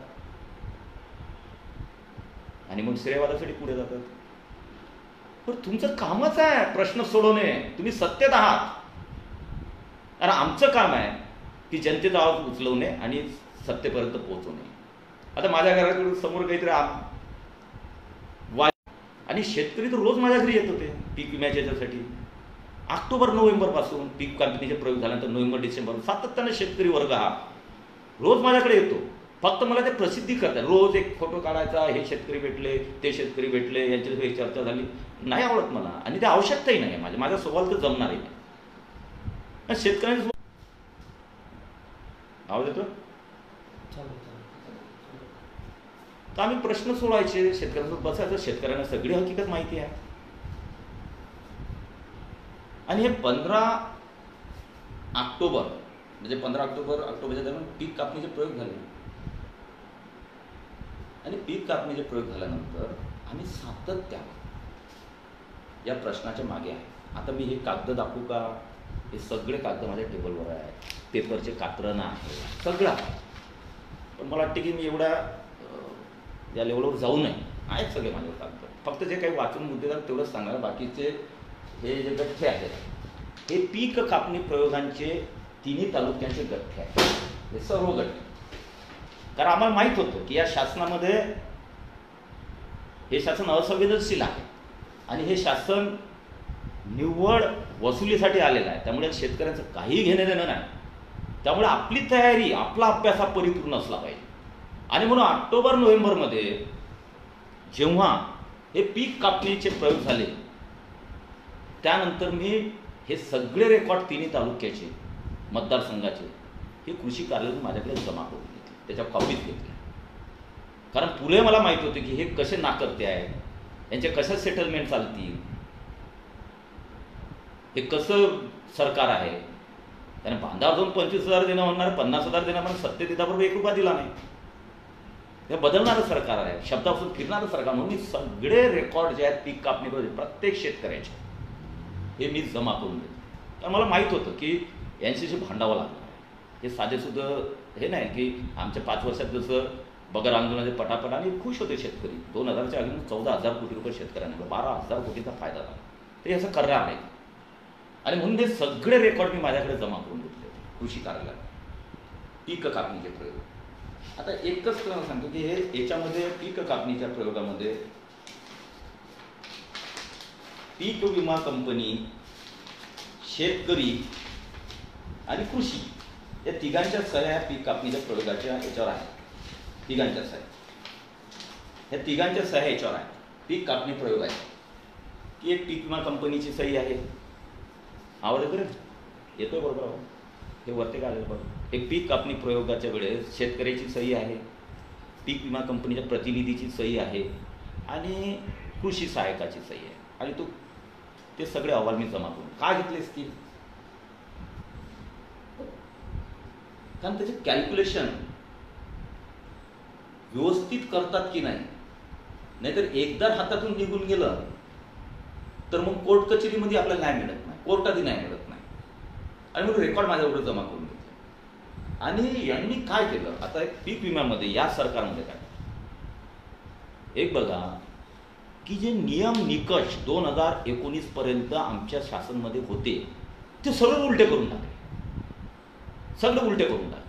आणि मग श्रेयवादासाठी पुढे जातात. पण तुमचं कामच आहे प्रश्न सोडवणे, तुम्ही सत्तेत आहात. आणि आमचं काम आहे की जनतेचा आवाज उचलवणे आणि सत्तेपर्यंत पोहोचवणे. आता माझ्या घराकडून समोर काहीतरी आणि शेतकरी तर रोज माझ्या घरी येत होते पीक विम्याच्या याच्यासाठी. ऑक्टोबर नोव्हेंबर पासून पीक कापणीचे प्रयोग झाल्यानंतर नोव्हेंबर डिसेंबर सातत्याने शेतकरी वर्ग हा रोज माझ्याकडे येतो. फक्त मला ते प्रसिद्धी करतात. रोज एक फोटो काढायचा, हे शेतकरी भेटले, ते शेतकरी भेटले, यांच्याशी चर्चा झाली. नाही आवडत मला आणि ते आवश्यकताही नाही. माझ्या माझ्या सवाल तर जमणारही नाही. शेतकऱ्यांचा आवाज येतो तर आम्ही प्रश्न सोडवायचे, शेतकऱ्यांसोबत बसायचं. शेतकऱ्यांना सगळी हकीकत माहिती आहे. आणि हे पंधरा ऑक्टोबर म्हणजे पंधरा ऑक्टोबर ऑक्टोबरच्या दरम्यान पीक कापणीचे प्रयोग झाले. आणि पीक कापणीचे प्रयोग झाल्यानंतर आम्ही सातत्याने या प्रश्नाच्या मागे आहे. आता मी हे कागद दाखवू का? हे सगळे कागद माझ्या टेबलवर आहेत, पेपरचे कात्रण आहे, सगळं आहे. पण मला वाटते की मी एवढ्या या लेवलवर जाऊ नये. आहेत सगळे माझे कागद. फक्त जे काही वाचून मुद्देदार तेवढंच सांगणार. बाकीचे हे जे गठ्ठे आहेत हे पीक कापणी प्रयोगांचे तिन्ही तालुक्यांचे गठ्ठे आहेत. हे सर्व गठ्ठे, कारण आम्हाला माहीत होतं की या शासनामध्ये हे शासन असंवेदनशील आहे आणि हे शासन निव्वळ वसुलीसाठी आलेलं आहे. त्यामुळे शेतकऱ्यांचं काही घेणं देणं नाही. त्यामुळे आपली तयारी, आपला अभ्यास हा परिपूर्ण असला पाहिजे. आणि म्हणून ऑक्टोबर नोव्हेंबरमध्ये जेव्हा हे पीक कापणीचे प्रयोग झाले त्यानंतर मी हे सगळे रेकॉर्ड तिन्ही तालुक्याचे मतदारसंघाचे हे कृषी कार्यालयातून माझ्याकडे जमा करून घेतले, त्याच्या कॉपीज घेतल्या. कारण पुढे मला माहीत होते की हे कसे नाकर्ते आहेत, यांचे कशा सेटलमेंट चालतील, हे कसं सरकार आहे. त्याने बांधावर जाऊन पंचवीस हजार देणं म्हणणार, पन्नास हजार देणं पण सत्तेत येताबरोबर एक रुपया दिला नाही. हे बदलणारं सरकार आहे, शब्दापासून फिरणारं सरकार. म्हणून मी सगळे रेकॉर्ड जे आहेत पीक कापणी प्रत्येक शेतकऱ्याचे हे मी जमा करून देतो. कारण मला माहीत होतं की यांच्याशी भांडावं लागणार आहे. हे साधेसुद्धा हे नाही की आमच्या पाच वर्षात जसं बगर आंदोलनाचे पटापट आणि खुश होते शेतकरी. दोन हजारच्या अगदी चौदा हजार कोटी रुपये शेतकऱ्यांना, बारा हजार कोटीचा फायदा झाला. ते असं करणार नाही. आणि म्हणून हे सगळे रेकॉर्ड मी माझ्याकडे जमा करून घेतले कृषी कार्यालयात पीक कापणीचे प्रयोग. आता एकच तुम्हाला सांगतो की हे याच्यामध्ये पीक कापणीच्या प्रयोगामध्ये पीक विमा कंपनी, शेतकरी आणि कृषी या तिघांच्या सह्या पीक कापणीच्या प्रयोगाच्या याच्यावर आहेत. तिघांच्या सह्या, या तिघांच्या सह्या याच्यावर आहेत. पीक कापणी प्रयोग आहे की एक पीक विमा कंपनीची सही आहे. आवाज येतो रे? येतोय बरोबर. हे वरते काय आलं बघ, एक पीक कापणी प्रयोगाच्या वेळेस शेतकऱ्याची सही आहे, पीक विमा कंपनीच्या प्रतिनिधीची सही आहे आणि कृषी सहायकाची सही आहे. आणि तो ते सगळे अहवाल मी जमा करून का घेतले असतील? कारण त्याचे कॅल्क्युलेशन व्यवस्थित करतात की नाही. नाहीतर एकदा हातातून निघून गेलं तर मग कोर्ट कचेरीमध्ये आपल्याला नाही मिळत नाही, कोर्टातही नाही मिळत नाही. आणि मग रेकॉर्ड माझ्याबरोबर जमा करून घेतले. आणि यांनी काय केलं आता पीक विम्यामध्ये, या सरकारमध्ये काय एक बघा की जे नियम निकष दोन हजार एकोणीस पर्यंत आमच्या शासनमध्ये होते ते सगळं उलटे करून टाकले, सगळं उलटे करून टाकले.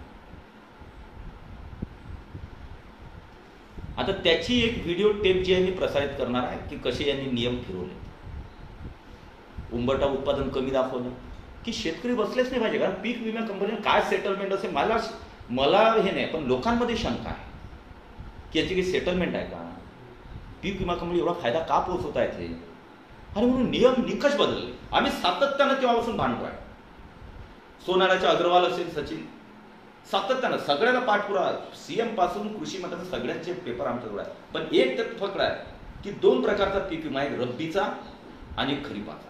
आता त्याची एक व्हिडिओ टेप जी आहे मी प्रसारित करणार आहे की कसे यांनी नियम फिरवले. उंबरठा उत्पादन कमी दाखवलं की शेतकरी बसलेच नाही पाहिजे, कारण पीक विमा कंपनी काय सेटलमेंट असेल मला मला हे नाही, पण लोकांमध्ये शंका आहे की याची काही सेटलमेंट आहे का, पीक विमा कंपनी एवढा फायदा का पोहोचवता येते. आणि म्हणून नियम निकष बदलले. आम्ही सातत्यानं तेव्हापासून भांडतोय. सोनाराच्या अग्रवाल असेल, सचिन, सातत्यानं सगळ्यांना पाठपुरावा, सीएम पासून कृषी मंत्र्यांचे सगळ्यांचे पेपर आमच्याजवळ आहे. पण एक तर फक्त आहे की दोन प्रकारचा पीक विमा आहे, रब्बीचा आणि खरीपाचा.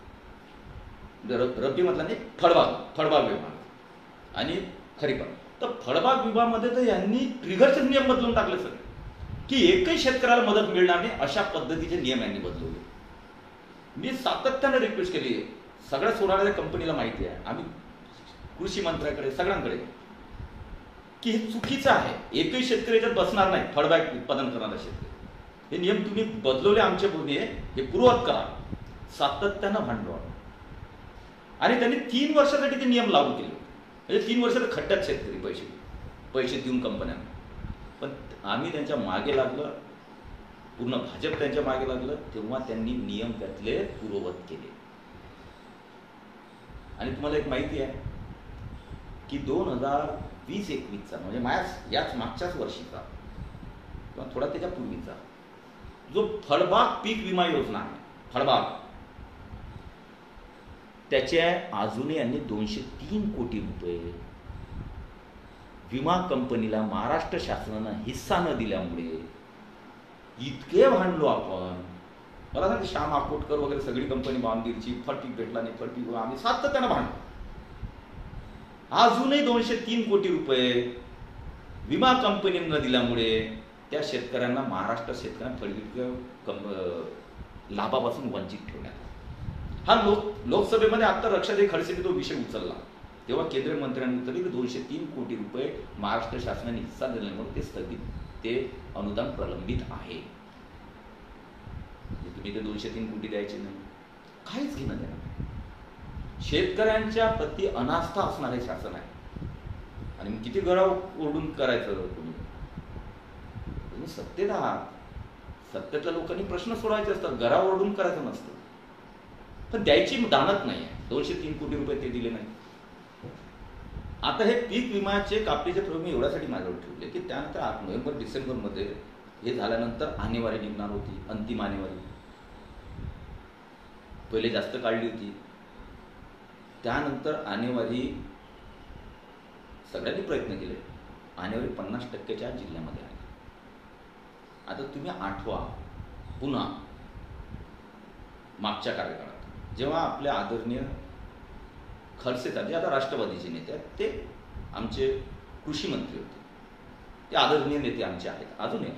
रब्बी म्हटलं नाही, फळबाग फळबाग विमा आणि खरीप. तर फळबाग विभागामध्ये तर यांनी ट्रिगरचे नियम बदलून टाकले सगळे की एकही शेतकऱ्याला मदत मिळणार नाही अशा पद्धतीचे नियम यांनी बदलवले. मी सातत्यानं रिक्वेस्ट केली आहे, सगळ्या सोनाराच्या कंपनीला माहिती आहे, आम्ही कृषी मंत्र्याकडे सगळ्यांकडे, की हे चुकीचं आहे. एकही शेतकरी याच्यात बसणार नाही, फळबाग उत्पादन करणारा शेतकरी. हे नियम तुम्ही बदलवले आमच्या पूर्वी, हे पूर्ववत करा. सातत्यानं भांडवल. आणि त्यांनी तीन वर्षासाठी ते नियम लागू केले, म्हणजे तीन वर्षात खड्ड्यात शेतकरी पैसे पैसे देऊन कंपन्यांना. पण आम्ही त्यांच्या मागे लागलं, पूर्ण भाजप त्यांच्या मागे लागलं, तेव्हा त्यांनी नियम त्यातले पूर्ववत केले. आणि तुम्हाला एक माहिती आहे की दोन हजार वीस एकवीसचा म्हणजे माझ्या याच मागच्याच वर्षीचा किंवा थोडा त्याच्या पूर्वीचा जो फळबाग पीक विमा योजना आहे, फळबाग, त्याचे अजूनही यांनी दोनशे तीन कोटी रुपये विमा कंपनीला महाराष्ट्र शासनानं हिस्सा न दिल्यामुळे इतके भांडलो आपण. मला सांगते श्याम आकोटकर वगैरे सगळी कंपनी बांधीरची, फळपीक भेटला नाही, फळपीक आम्ही सातत्यानं भांडलो. अजूनही दोनशे तीन कोटी रुपये विमा कंपनीनं न दिल्यामुळे त्या शेतकऱ्यांना, महाराष्ट्र शेतकऱ्यांना फळपीक लाभापासून वंचित ठेवण्यात. हा लोक लोकसभेमध्ये आता रक्षाताई खडसेंनी तो विषय उचलला, तेव्हा केंद्रीय मंत्र्यांनी उचलले की दोनशे तीन कोटी रुपये महाराष्ट्र शासनाने हिस्सा दिल्यामुळे ते स्थगित, ते अनुदान प्रलंबित आहे. तुम्ही ते दोनशे तीन कोटी द्यायचे नाही, काहीच घेणं देणं. शेतकऱ्यांच्या प्रति अनास्था असणारे शासन आहे. आणि मग किती गळा ओढून करायचं तुम्ही? तुम्ही सत्तेत आहात, सत्तेतल्या लोकांनी प्रश्न सोडवायचे असतात, गळा ओढून करायचं नसतं. पण द्यायची दानत नाही आहे. दोनशे तीन कोटी रुपये ते दिले नाही. आता हे पीक विम्याचे कापणीचे प्रयोग मी एवढ्यासाठी माझ्यावर ठेवले की त्यानंतर आठ नोव्हेंबर डिसेंबरमध्ये हे झाल्यानंतर आणेवारी निघणार होती, अंतिम आणेवारी. पहिले जास्त काढली होती, त्यानंतर आणेवारी सगळ्यांनी प्रयत्न केले, आणेवारी पन्नास टक्क्याच्या जिल्ह्यामध्ये आली. आता तुम्ही आठवा पुन्हा मागच्या कार्यकाळात जेव्हा आपल्या आदरणीय खडसे साहेब, जे आता राष्ट्रवादीचे नेते आहेत, ते आमचे कृषी मंत्री होते, ते आदरणीय नेते आमचे आहेत, अजूनही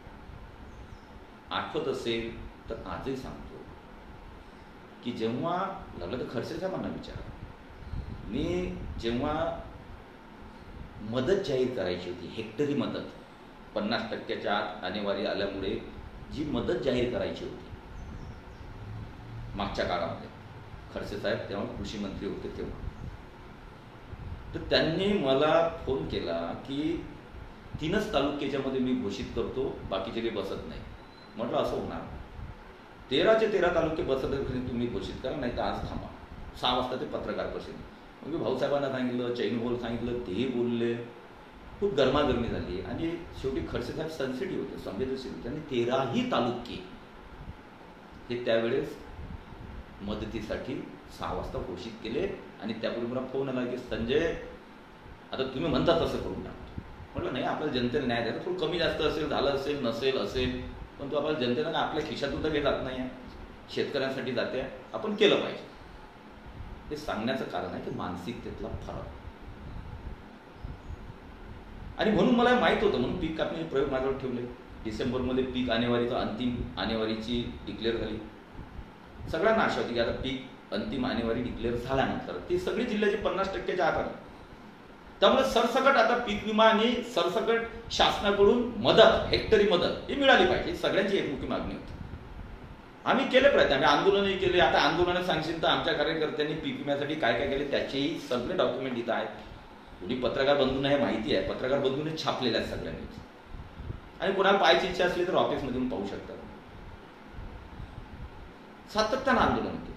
आठवत असेल तर आजही सांगतो की जेव्हा लागलं तर खडसे साहेबांना विचारा, मी जेव्हा मदत जाहीर करायची होती, हेक्टरी मदत, पन्नास टक्क्याच्या आत आणेवारी आल्यामुळे जी मदत जाहीर करायची होती मागच्या काळामध्ये, खडसे साहेब तेव्हा कृषी मंत्री होते तेव्हा, तर त्यांनी मला फोन केला की तीनच तालुक्याच्या मध्ये मी घोषित करतो, बाकीचे काही बसत नाही. म्हटलं असं होणार, तेराचे तेरा तालुके बसत तुम्ही घोषित करा, नाही तर आज थांबा. सहा वाजता ते पत्रकार परिषद, मग मी भाऊसाहेबांना सांगितलं, चैनबोल सांगितलं, तेही बोलले, खूप गरमागरमी झाली. आणि शेवटी खडसे साहेब सेन्सिटिव्ह होते, संवेदनशील होते, आणि तेराही तालुके हे त्यावेळेस मदतीसाठी सहा वाजता घोषित केले. आणि त्यापूर्वी मला फोन आला की संजय आता तुम्ही म्हणता तसं करून टाकतो. म्हटलं नाही, आपल्याला जनतेला न्याय द्यायला थोडं कमी जास्त असेल, झालं असेल, नसेल असेल, पण तो आपल्याला जनतेला का आपल्या खिशातून तर हे जात नाही आहे, शेतकऱ्यांसाठी जाते, आपण केलं पाहिजे. हे सांगण्याचं कारण आहे की मानसिकतेतला फरक. आणि म्हणून मला माहित होतं, म्हणून पीक कापणी प्रयोग माझ्यावर ठेवले. डिसेंबरमध्ये पीक आणेवारीचा अंतिम आणेवारीची डिक्लेअर झाली. सगळ्यांना आशा होती की आता पीक अंतिम आणेवारी डिक्लेअर झाल्यानंतर ती सगळी जिल्ह्याची पन्नास टक्क्याच्या आत आली. त्यामुळे सरसकट आता पीक विमा आणि सरसकट शासनाकडून मदत, हेक्टरी मदत ही मिळाली पाहिजे, सगळ्यांची एकमुखी मागणी होती. आम्ही केले प्रयत्न, आम्ही आंदोलनही केले. आता आंदोलनं सांगशील तर आमच्या कार्यकर्त्यांनी पीक विम्यासाठी काय काय केले त्याचेही सगळे डॉक्युमेंट इथं आहेत. कुणी पत्रकार बंधूंना हे माहिती आहे, पत्रकार बंधूंनी छापलेले आहेत सगळ्यांनीच. आणि कोणाला पाहायची इच्छा असली तर ऑफिसमधून पाहू शकतात. सातत्यानं आंदोलन केलं.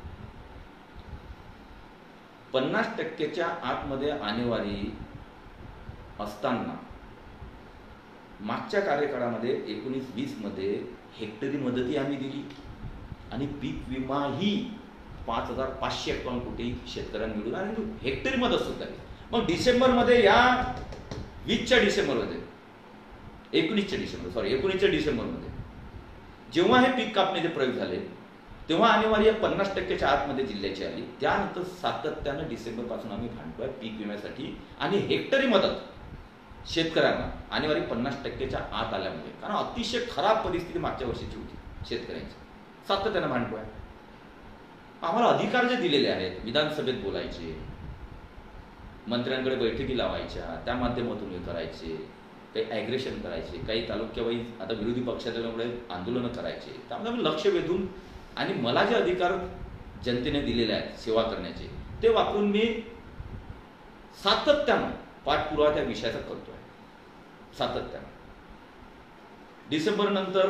पन्नास टक्केच्या आतमध्ये आणेवारी असताना मागच्या कार्यकाळामध्ये एकोणीस वीस मध्ये हेक्टरी मदतही आम्ही दिली आणि पीक विमाही पाच हजार पाचशे एकावन्न कोटी शेतकऱ्यांना मिळून आणि हेक्टरी मदत सुद्धा. मग डिसेंबरमध्ये या वीसच्या डिसेंबरमध्ये एकोणीसच्या डिसेंबर सॉरी एकोणीसच्या डिसेंबरमध्ये जेव्हा हे पीक कापणीचे प्रयोग झाले तेव्हा आणेवारी पन्नास टक्क्याच्या आतमध्ये जिल्ह्याची आली. त्यानंतर सातत्यानं डिसेंबर पासून आम्ही भांडतोय पीक विम्यासाठी आणि हेक्टरी मदत शेतकऱ्यांना आणेवारी पन्नास टक्क्याच्या आत आल्यामुळे, कारण अतिशय खराब परिस्थिती मागच्या वर्षीची होती शेतकऱ्यांची. सातत्यानं भांडतोय. आम्हाला अधिकार जे दिलेले आहेत, विधानसभेत बोलायचे, मंत्र्यांकडे बैठकी लावायच्या, त्या माध्यमातून हे करायचे, काही ॲग्रेशन करायचे, काही तालुक्यावाईज आता विरोधी पक्षाच्यामुळे आंदोलनं करायचे. त्यामुळे आम्ही लक्ष वेधून आणि मला जे अधिकार जनतेने दिलेले आहेत सेवा करण्याचे ते वापरून मी सातत्यानं पाठपुरावा त्या विषयाचा करतोय. सातत्यानं डिसेंबर नंतर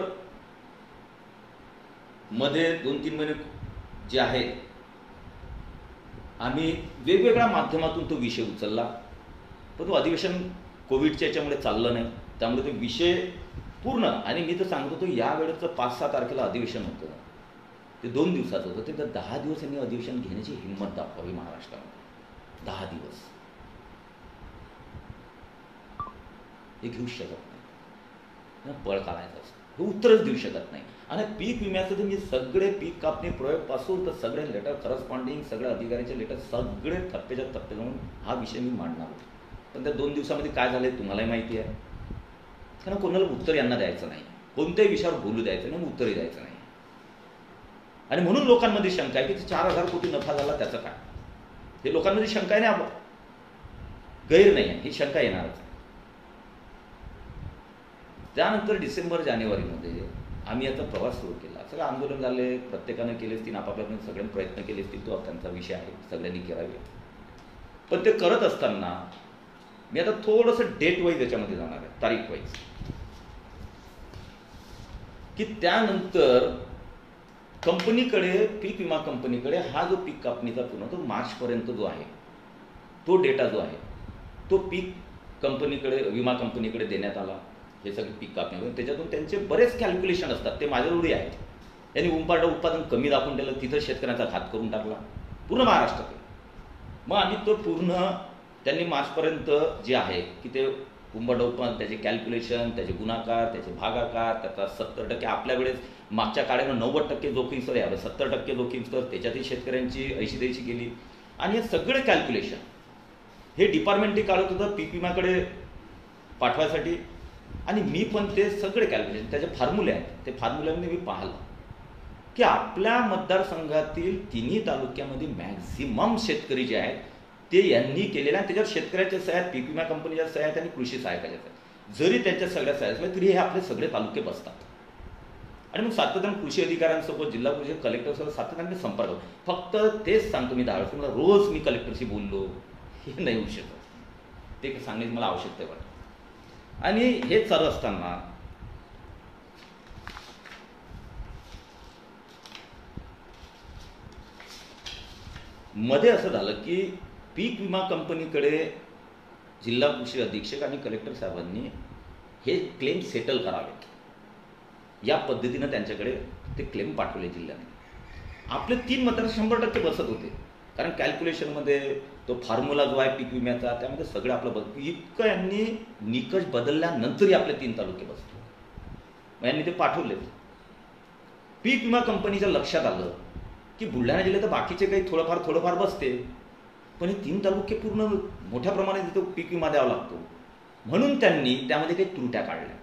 मध्ये दोन तीन महिने जे आहेत आम्ही वेगवेगळ्या माध्यमातून तो विषय उचलला, पण तो अधिवेशन कोविडच्या याच्यामुळे चाललं नाही. त्यामुळे तो विषय पूर्ण, आणि मी तर सांगतो तो या वेळेचं पाच सहा तारखेला अधिवेशन होतं, ते दोन दिवसाचं होतं. ते तर दहा दिवस यांनी अधिवेशन घेण्याची हिंमत दाखवावी महाराष्ट्रामध्ये. दहा दिवस हे घेऊ शकत नाही, पळ काढायचं असतं, हे उत्तरच देऊ शकत नाही. आणि पीक विम्याचं तर मी सगळे पीक कापणी प्रयोगपासून तर सगळे लेटर करस्पॉन्डिंग सगळ्या अधिकाऱ्यांचे लेटर सगळे थप्प्याच्या थप्पे जाऊन हा विषय मी मांडणार होतो. पण त्या दोन दिवसामध्ये काय झालं तुम्हालाही माहिती आहे. कारण कोणाला उत्तर यांना द्यायचं नाही, कोणत्याही विषयावर बोलू द्यायचं नाही, उत्तरही द्यायचं नाही. आणि म्हणून लोकांमध्ये शंका आहे की चार हजार कोटी नफा झाला त्याचं काय. हे लोकांमध्ये शंका आहे ना, गैर नाही आहे, ही शंका येणारच. त्यानंतर डिसेंबर जानेवारीमध्ये आम्ही याचा प्रवास सुरू केला. सगळं आंदोलन झाले, प्रत्येकानं केले असतील, आपापल्या सगळ्यांनी प्रयत्न केले असतील, तो त्यांचा विषय आहे, सगळ्यांनी करावे. पण ते करत असताना मी आता थोडंसं डेट वाईज याच्यामध्ये जाणार आहे, तारीख वाईज, की त्यानंतर कंपनीकडे पीक विमा कंपनीकडे हा जो पीक कापणीचा पूर्ण तो मार्चपर्यंत जो आहे तो डेटा जो आहे तो पीक कंपनीकडे विमा कंपनीकडे देण्यात आला. हे सगळे पीक कापणी त्याच्यातून त्यांचे बरेच कॅल्क्युलेशन असतात, ते माझ्याजवळही आहेत. यांनी उंपाटा उत्पादन कमी दाखवून दिलं, तिथं शेतकऱ्याचा घात करून टाकला पूर्ण महाराष्ट्रात. मग आम्ही तो पूर्ण त्यांनी मार्चपर्यंत जे आहे की ते उंपाटा उत्पादन त्याचे कॅल्क्युलेशन, त्याचे गुणाकार, त्याचे भागाकार, त्याचा सत्तर टक्के आपल्या वेळेस मागच्या काळानं नव्वद टक्के जोखीम स्तर, यावेळेस सत्तर टक्के जोखीम स्तर, त्याच्यातही शेतकऱ्यांची ऐंशी द्यायची केली. आणि हे सगळे कॅल्क्युलेशन हे डिपार्टमेंटही काढत होतं पीक विम्याकडे पाठवायसाठी. आणि मी पण ते सगळे कॅल्क्युलेशन त्याचे फॉर्म्युले आहेत, ते फॉर्म्युल्यामध्ये मी पाहिलं की आपल्या मतदारसंघातील तिन्ही तालुक्यामध्ये मॅक्झिमम शेतकरी जे आहेत ते यांनी केलेलं आहे. त्याच्यावर शेतकऱ्याच्या सह्या आहेत, पीक विमा कंपनीच्या सह्या आहेत आणि कृषी सहायकाच्या सह्या. जरी त्यांच्या सगळ्या सह्या असल्या तरी हे आपले सगळे तालुके बसतात. आणि मग सातत्यानं कृषी अधिकाऱ्यांसोबत, जिल्हा परिषद कलेक्टरसोबत सातत्याने संपर्क. फक्त तेच सांगतो मी दहा मला रोज मी कलेक्टरशी बोललो हे नाही होऊ शकत, ते सांगण्याची मला आवश्यकता वाटते. आणि हे चालू असताना मध्ये असं झालं की पीक विमा कंपनीकडे जिल्हा कृषी अधीक्षक आणि कलेक्टर साहेबांनी हे क्लेम सेटल करावेत या पद्धतीनं त्यांच्याकडे ते क्लेम पाठवले जिल्ह्याने. आपले तीन मतदार शंभर टक्के बसत होते, कारण कॅल्क्युलेशनमध्ये तो फॉर्म्युला जो आहे पीक विम्याचा त्यामध्ये सगळं आपलं बदल इतकं यांनी निकष बदलल्यानंतरही आपले तीन तालुके बसले. मग यांनी ते पाठवले. पीक विमा कंपनीच्या लक्षात आलं की बुलढाणा जिल्ह्यात बाकीचे काही थोडंफार थोडंफार बसते, पण हे तीन तालुके पूर्ण मोठ्या प्रमाणात तिथं पीक विमा द्यावा लागतो. म्हणून त्यांनी त्यामध्ये काही त्रुट्या काढल्या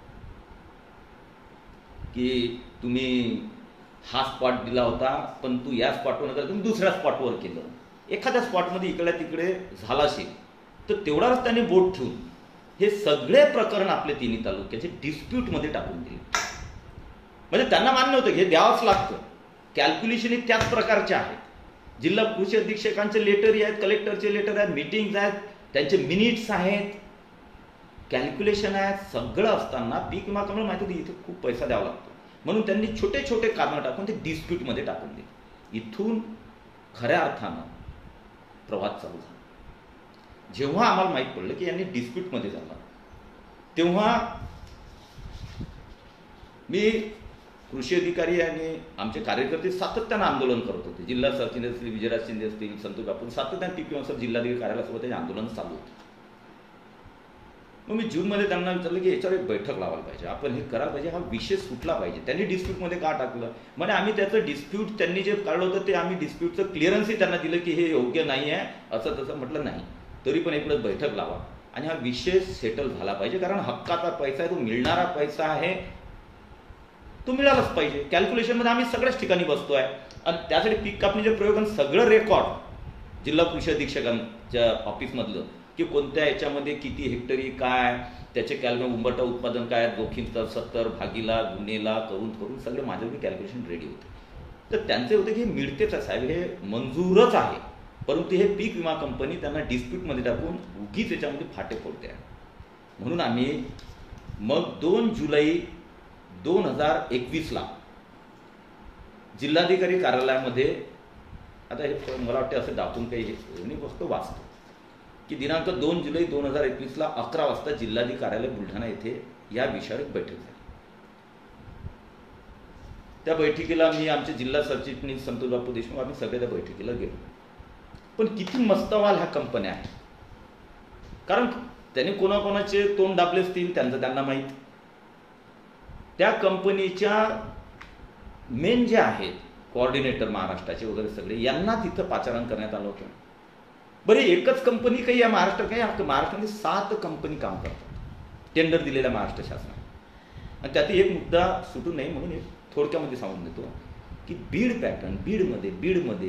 की तुम्ही हा स्पॉट दिला होता पण तू या स्पॉटवर न करता तुम्ही दुसऱ्या स्पॉटवर केलं. एखाद्या स्पॉटमध्ये इकडल्या तिकडे झाला असेल तर तेवढाच त्यांनी बोट ठेवून हे सगळे प्रकरण आपले तिन्ही तालुक्याचे डिस्प्यूटमध्ये टाकून दिले. म्हणजे त्यांना मान्य होतं की हे द्यावंच लागतं. कॅल्क्युलेशन त्याच प्रकारचे आहेत. जिल्हा कृषी अधीक्षकांचे लेटरही आहेत, कलेक्टरचे लेटर आहेत, मीटिंग्स आहेत, त्यांचे मिनिट्स आहेत, कॅल्क्युलेशन आहेत. सगळं असताना पीक विमा कंपनीला माहिती होती इथं खूप पैसा द्यावा लागतो. म्हणून त्यांनी छोटे छोटे कारणं टाकून ते डिस्प्यूटमध्ये टाकून दिले. इथून खऱ्या अर्थानं प्रवास चालू झाला. जेव्हा आम्हाला माहीत पडलं की यांनी डिस्प्यूटमध्ये झाला तेव्हा मी कृषी अधिकारी आणि आमचे कार्यकर्ते सातत्यानं आंदोलन करत होते. जिल्हा सरचिटणीस असतील, विजयराज शिंदे असतील, संतोष बापू सातत्याने पीक विमा जिल्हाधिकारी कार्यालयासोबत त्याचे आंदोलन चालू होते. मग मी जूनमध्ये त्यांना विचारलं की याच्यावर एक बैठक लावायला पाहिजे, आपण हे करायला पाहिजे, हा विषय सुटला पाहिजे. त्यांनी डिस्प्यूटमध्ये का टाकलं म्हणजे आम्ही त्याचं डिस्प्यूट त्यांनी जे काढलं होतं ते आम्ही डिस्प्यूटचं क्लिअरन्सही त्यांना दिलं की हे योग्य नाही आहे असं तसं. म्हटलं नाही तरी पण एक बैठक लावा आणि हा विषय सेटल झाला पाहिजे. कारण हक्काचा पैसा आहे, तो मिळणारा पैसा आहे, तो मिळालाच पाहिजे. कॅल्क्युलेशनमध्ये आम्ही सगळ्याच ठिकाणी बसतोय आणि त्यासाठी पीक कापणीचे प्रयोग सगळं रेकॉर्ड जिल्हा कृषी अधीक्षकांच्या ऑफिसमधलं की कोणत्या याच्यामध्ये किती हेक्टरी काय त्याचे कॅल्क्युलेशन उंबरठा उत्पादन काय जोखीम तर सत्तर भागीला गुन्हेला करून करून सगळे माझ्याकडे कॅल्क्युलेशन रेडी होते. तर त्यांचे होते की हे मिळतेच आहे साहेब, हे मंजूरच आहे, परंतु हे पीक विमा कंपनी त्यांना डिस्प्यूटमध्ये टाकून उगीच याच्यामध्ये फाटे फोडते आहे. म्हणून आम्ही मग दोन जुलै दोन हजार एकवीसला जिल्हाधिकारी कार्यालयामध्ये आता हे मला वाटतं असं दाखवून काही मी फक्त वाचतो की दिनांक दोन जुलै दोन हजार एकवीसला अकरा वाजता जिल्हाधिकारी कार्यालय बुलढाणा येथे या विषयावर एक बैठक झाली. त्या बैठकीला मी आमचे जिल्हा सरचिटणीस संतोष बापू देशमुख आम्ही सगळे त्या बैठकीला गेलो. पण किती मस्तवाल ह्या कंपन्या आहेत, कारण त्याने कोणाकोणाचे तोंड दाबले असतील त्यांचं त्यांना माहीत. त्या कंपनीच्या मेन जे आहेत कोऑर्डिनेटर महाराष्ट्राचे वगैरे सगळे यांना तिथं पाचारण करण्यात आलं होतं. बरे एकच कंपनी काही या महाराष्ट्रात काही महाराष्ट्रामध्ये सात कंपनी काम करतात टेंडर दिलेल्या महाराष्ट्र शासनाने. आणि त्यात एक मुद्दा सुटू नये म्हणून एक थोडक्यामध्ये सांगून देतो की बीड पॅटर्न बीडमध्ये बीडमध्ये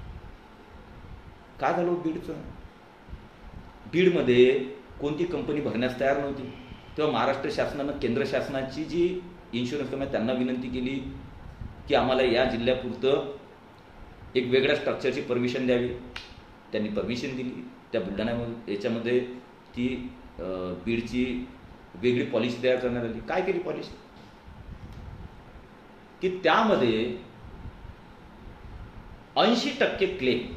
काय झालं. बीडचं बीडमध्ये कोणती कंपनी भरण्यास तयार नव्हती. तेव्हा महाराष्ट्र शासनानं केंद्र शासनाची जी इन्शुरन्स कंपनी त्यांना विनंती केली की आम्हाला या जिल्ह्यापुरतं एक वेगळ्या स्ट्रक्चरची परमिशन द्यावी. त्यांनी परमिशन दिली. त्या बुलढाण्यामध्ये याच्यामध्ये ती बीडची वेगळी पॉलिसी तयार करण्यात आली. काय केली पॉलिसी की त्यामध्ये ऐंशी टक्के क्लेम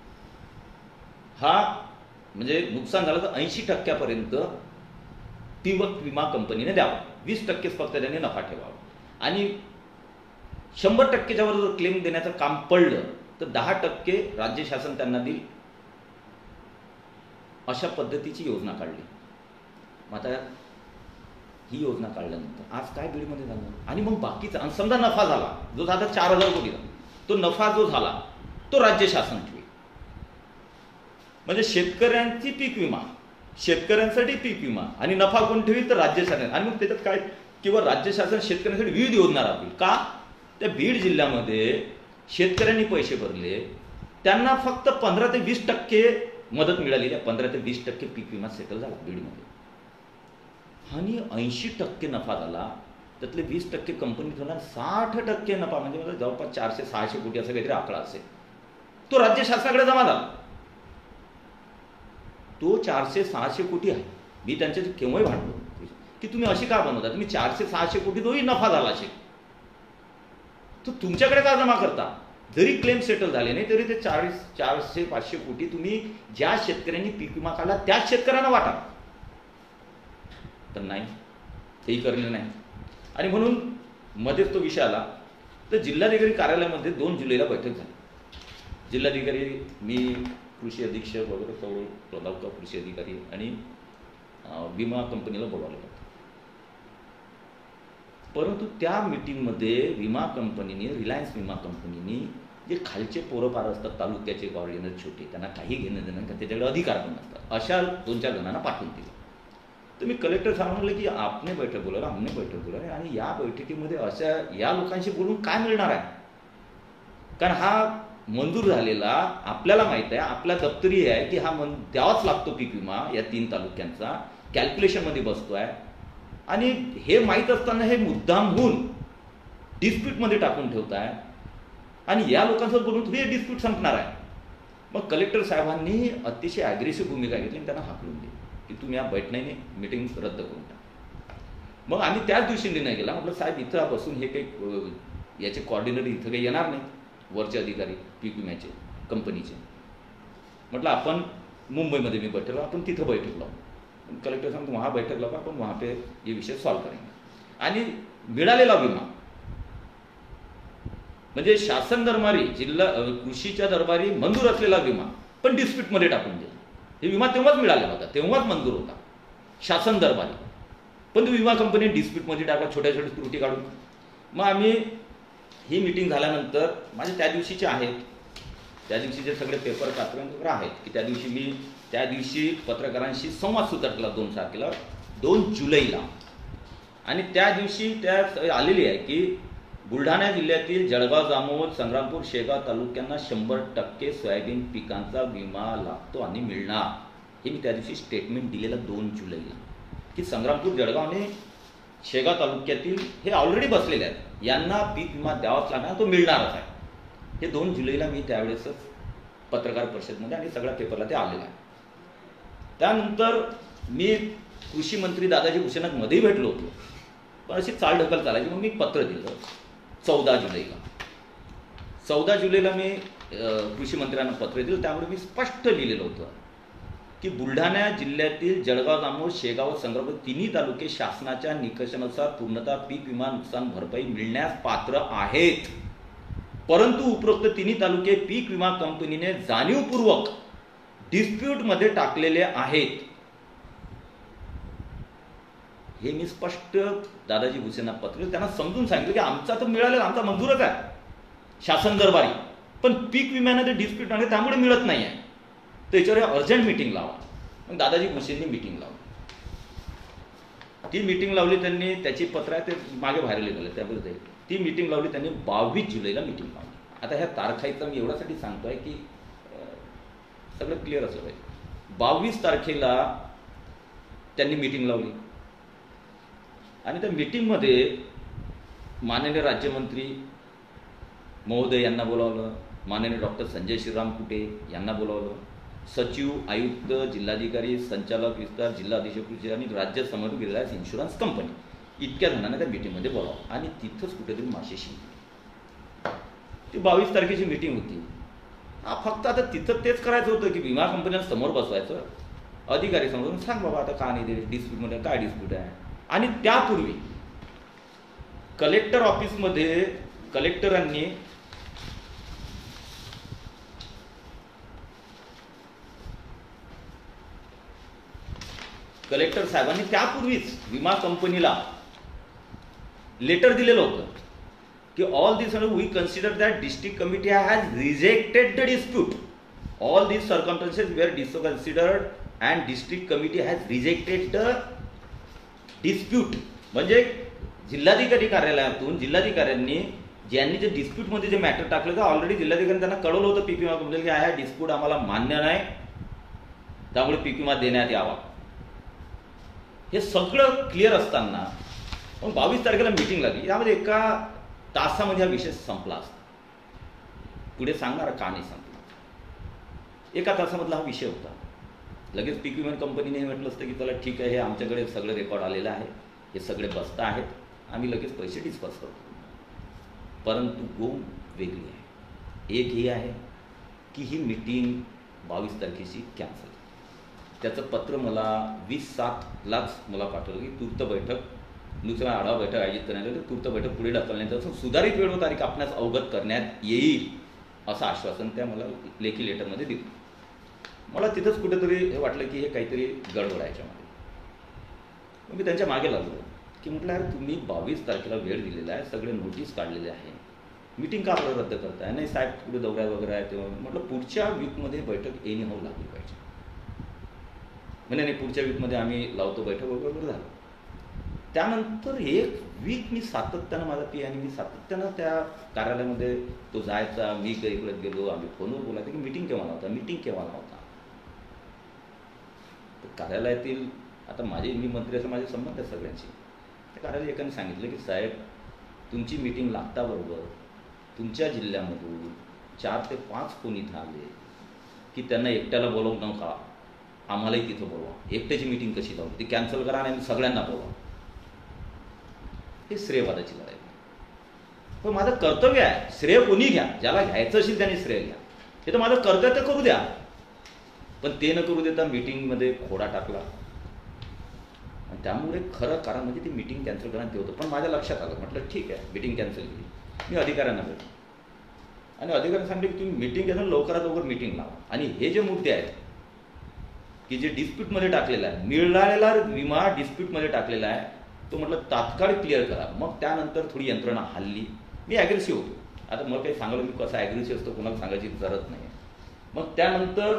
हा म्हणजे नुकसान झालं तर ऐंशी टक्क्यापर्यंत पीक विमा कंपनीने द्यावा, वीस टक्केच फक्त त्याने नफा ठेवावा आणि शंभर टक्केच्या वर जर क्लेम देण्याचं काम पडलं तर दहा टक्के राज्य शासन त्यांना देईल. अशा पद्धतीची योजना काढली. मग आता ही योजना काढल्यानंतर आज काय बीडमध्ये झालं आणि मग बाकीचा समजा नफा झाला जो झाला चार हजार कोटीचा, तो नफा जो झाला तो राज्य शासन ठेवेल. म्हणजे शेतकऱ्यांची पीक विमा, शेतकऱ्यांसाठी पीक विमा आणि नफा कोण ठेवी तर राज्य शासन. आणि मग त्याच्यात काय किंवा राज्य शासन शेतकऱ्यांसाठी विविध योजना राबतील. का त्या बीड जिल्ह्यामध्ये शेतकऱ्यांनी पैसे भरले त्यांना फक्त पंधरा ते वीस टक्के मदत मिळाली. पंधरा ते वीस टक्के पीक विमा सेटल झाला बीडमध्ये आणि ऐंशी टक्के नफा झाला. त्यातले वीस टक्के कंपनी झाला, साठ टक्के नफा म्हणजे मला जवळपास चारशे सहाशे कोटी असा काहीतरी आकडा असेल तो राज्य शासनाकडे जमा झाला. तो चारशे सहाशे कोटी आहे. मी त्यांच्या केव्हाही भांडलो की तुम्ही अशी का बनवता, तुम्ही चारशे सहाशे कोटी जोही नफा झाला असेल तो तुमच्याकडे का जमा करता. जरी क्लेम सेटल झाले नाही तरी ते चाळीस चारशे पाचशे कोटी तुम्ही ज्या शेतकऱ्यांनी पीक विमा काढला त्याच शेतकऱ्यांना वाटा. तर नाही, तेही करले नाही. आणि म्हणून मध्येच तो विषय आला तर जिल्हाधिकारी कार्यालयामध्ये दोन जुलैला बैठक झाली. जिल्हाधिकारी, मी कृषी अधीक्षक वगैरे सर्व प्रधान कृषी अधिकारी आणि विमा कंपनीला बोलावलं होतं. परंतु त्या मीटिंगमध्ये विमा कंपनीने, रिलायन्स विमा कंपनीने, जे खालचे पोरं फार असतात, तालुक्याचे कोऑर्डिनेटर छोटे, त्यांना काही घेणं देणं का, त्याच्याकडे अधिकार पण नसतात, अशा दोन चार जणांना पाठवून दिलं. तर मी कलेक्टर सांगितलं की आपने बैठक बोलावलं, हमने बैठक बोलावली, आणि या बैठकीमध्ये अशा या लोकांशी बोलून काय मिळणार आहे? कारण हा मंजूर झालेला आपल्याला माहीत आहे, आपल्या दप्तरी आहे की हा मन द्यावाच लागतो पीक विमा या तीन तालुक्यांचा, कॅल्क्युलेशनमध्ये बसतो आहे. आणि हे माहीत असताना हे मुद्दाम होऊन डिस्प्यूटमध्ये टाकून ठेवत आहे, आणि या लोकांसोबत बोलून थोडी डिस्प्यूट संपणार आहे. मग कलेक्टर साहेबांनी अतिशय ॲग्रेसिव्ह भूमिका घेतली आणि त्यांना हाकलून दिली की तुम्ही या बैठकीने मीटिंग रद्द करून टाका. मग आम्ही त्याच दिवशी निर्णय केला, म्हटलं साहेब इथं बसून हे काही याचे कोऑर्डिनेटर इथं काही येणार नाही, वरचे अधिकारी पीक विम्याचे कंपनीचे. म्हटलं आपण मुंबईमध्ये मी बैठक लावू, आपण तिथं बैठक लावू. कलेक्टर सांगतो वहाँ बैठक लावा, आपण वहाँ पे ये विषय सॉल्व करेंगे. आणि मिळालेला विमा म्हणजे शासन दरबारी, जिल्हा कृषीच्या दरबारी मंजूर असलेला विमा पण डिस्प्यूटमध्ये टाकून दिला. हे विमा तेव्हाच मिळालेला होता, तेव्हाच मंजूर होता शासन दरबारी, पण तो विमा कंपनी डिस्प्यूटमध्ये टाका, छोट्या छोट्या त्रुटी काढून. मग आम्ही ही मीटिंग झाल्यानंतर, माझे त्या दिवशीचे आहेत, त्या दिवशीचे सगळे पेपर कात्रन वगैरे आहेत की त्या दिवशी मी त्या दिवशी पत्रकारांशी संवाद सुद्धा केला दोन तारखेला दोन जुलैला. आणि त्या दिवशी त्या आलेली आहे की बुलढाणा जिल्ह्यातील जळगाव, जामोद, संग्रामपूर, शेगाव तालुक्यांना शंभर टक्के सोयाबीन पिकांचा विमा लागतो आणि मिळणार. हे मी त्या दिवशी स्टेटमेंट दिलेलं दोन जुलैला की संग्रामपूर, जळगाव आणि शेगाव तालुक्यातील हे ऑलरेडी बसलेले आहेत, यांना पीक विमा द्यावाच लागणार, तो मिळणारच आहे. हे दोन जुलैला मी त्यावेळेसच पत्रकार परिषदेमध्ये आणि सगळ्या पेपरला ते आलेलं आहे. त्यानंतर मी कृषी मंत्री दादाजी भुसेनाथ मध्येही भेटलो होतो, पण अशी चालढकल चालायची. मग मी पत्र दिलं चौदा जुलैला. चौदा जुलैला मी कृषी मंत्र्यांना पत्र दिलं, त्यामुळे मी स्पष्ट लिहिलेलं होतं की बुलढाणा जिल्ह्यातील जळगाव, जामोद, शेगाव, संग्रामपूर तिन्ही तालुके शासनाच्या निकषानुसार पूर्णतः पीक विमा नुकसान भरपाई मिळण्यास पात्र आहेत, परंतु उपरोक्त तिन्ही तालुके पीक विमा कंपनीने जाणीवपूर्वक डिस्प्यूटमध्ये टाकलेले आहेत. हे मी स्पष्ट दादाजी भुसेंना पत्र त्यांना समजून सांगितलं की आमचा तर मिळालेला, आमचा मंजूरच आहे शासन दरबारी, पण पीक विम्याने ते डिस्प्यूट आहे त्यामुळे मिळत नाही आहे, तर याच्यावर अर्जंट मीटिंग लावा. मग दादाजी भुसेंनी मीटिंग लावली. ती मीटिंग लावली त्यांनी, त्याची पत्र आहे ते मागे व्हायरल गेलं त्याबद्दल. ती मीटिंग लावली त्यांनी बावीस जुलैला मीटिंग लावली. आता ह्या तारखाईचं मी एवढ्यासाठी सांगतोय की सगळं क्लिअर असलं पाहिजे. बावीस तारखेला त्यांनी मीटिंग लावली आणि त्या मीटिंगमध्ये माननीय राज्यमंत्री महोदय यांना बोलावलं, माननीय डॉक्टर संजय श्रीराम कुटे यांना बोलावलं, सचिव, आयुक्त, जिल्हाधिकारी, संचालक विस्तार, जिल्हा अधीक्षक कृषी आणि राज्य समन्वयक रिलायन्स इन्शुरन्स कंपनी इतक्या जणांना त्या मीटिंगमध्ये बोलावलं. आणि तिथंच कुठेतरी माशी शिंकली. ती बावीस तारखेची मीटिंग होती. हा फक्त आता तिथं तेच करायचं होतं की विमा कंपन्यांना समोर बसवायचं, अधिकारी समोर सांग बाबा आता का नाही दे डिस्प्यूटमध्ये काय डिस्प्यूट आहे. आणि त्यापूर्वी कलेक्टर ऑफिसमध्ये कलेक्टरांनी कलेक्टर साहेबांनी त्यापूर्वीच विमा कंपनीला लेटर दिलेलं होतं की all this we consider that district committee has rejected the dispute, all this circumstances were this considered and district committee has rejected the dispute. म्हणजे जिल्हाधिकारी कार्यालयातून जिल्हाधिकाऱ्यांनी ज्यांनी जे डिस्प्यूटमध्ये जे मॅटर टाकलं तर ऑलरेडी जिल्हाधिकाऱ्यांनी त्यांना कळवलं होतं पीक विमा कंपनीला की हा डिस्प्यूट आम्हाला मान्य नाही, त्यामुळे पीक विमा देण्यात यावा. हे सगळं क्लिअर असताना मग बावीस तारखेला मीटिंग लागली. यामध्ये एका तासामध्ये हा विषय संपला असता. पुढे सांगणार का नाही संपला. एका तासामधला हा विषय होता. लगेच पीक विमा कंपनीने हे म्हटलं असतं की चला ठीक आहे, हे आमच्याकडे सगळं रेकॉर्ड आलेलं आहे, हे सगळे बसता आहेत, आम्ही लगेच पैसे डिस्पर्स करतो. परंतु गोम वेगळी आहे. एक हे आहे की ही मीटिंग बावीस तारखेची कॅन्सल. त्याचं पत्र मला वीस सातलाच मला पाठवलं की तूर्त बैठक, नुसतं आढावा बैठक आयोजित करण्यात आली, तूर्त बैठक पुढे ढकलण्यात असून सुधारित वेळ व तारीख आपणास अवगत करण्यात येईल. असं आश्वासन त्या मला लेखी लेटरमध्ये दिलं. मला तिथंच कुठेतरी हे वाटलं की हे काहीतरी गडबड आहे याच्यामध्ये. मग मी त्यांच्या मागे लागलो की म्हटलं यार तुम्ही बावीस तारखेला वेळ दिलेला आहे, सगळे नोटीस काढलेले आहे, मीटिंग का आपल्याला रद्द करताय? नाही साहेब पुढे दौऱ्या वगैरे आहे तेव्हा म्हटलं पुढच्या वीकमध्ये बैठक एनी हाऊ लागली पाहिजे. म्हणजे नाही पुढच्या वीकमध्ये आम्ही लावतो बैठक वगैरे झालं. त्यानंतर एक वीक मी सातत्यानं माझा पी आणि मी सातत्यानं त्या कार्यालयामध्ये तो जायचा, मी इकडे गेलो, आम्ही फोनवर बोलायचं की मीटिंग केव्हा नव्हता मीटिंग केव्हा नव्हता कार्यालयातील. आता माझे मी मंत्री असं माझे संबंध आहेत सगळ्यांशी. त्या कार्यालय एकाने सांगितलं की साहेब तुमची मीटिंग लागताबरोबर तुमच्या जिल्ह्यामधून चार ते पाच कोण इथं आले की त्यांना एकट्याला बोलवू नका, आम्हालाही तिथं बोलवा. एकट्याची मीटिंग कशी लावू, ती कॅन्सल करा आणि सगळ्यांना बोलवा. हे श्रेयवादाची लढाई. पण माझं कर्तव्य आहे, श्रेय कोणी घ्या, ज्याला घ्यायचं असेल त्याने श्रेय घ्या, हे तर माझं कर्तव्य करू द्या. पण ते न करू देता मीटिंगमध्ये खोडा टाकला आणि त्यामुळे खरं कारण म्हणजे ती मीटिंग कॅन्सल करण्यात ते होतं. पण माझ्या लक्षात आलं, म्हटलं ठीक आहे मीटिंग कॅन्सल केली. मी अधिकाऱ्यांना भेटलो आणि अधिकाऱ्यांना सांगितलं की तुम्ही मीटिंग घेऊन लवकरात लवकर मीटिंग लावा आणि हे जे मुद्दे आहेत की जे डिस्प्यूटमध्ये टाकलेला आहे, मिळालेला विमा डिस्प्यूटमध्ये टाकलेला आहे, तो म्हटलं तात्काळ क्लिअर करा. मग त्यानंतर थोडी यंत्रणा हल्ली. मी ॲग्रेसिव्ह होतो. आता मला काही सांगायला मी कसा ॲग्रेसिव्ह असतो कोणाला सांगायची जरूरत नाही. मग त्यानंतर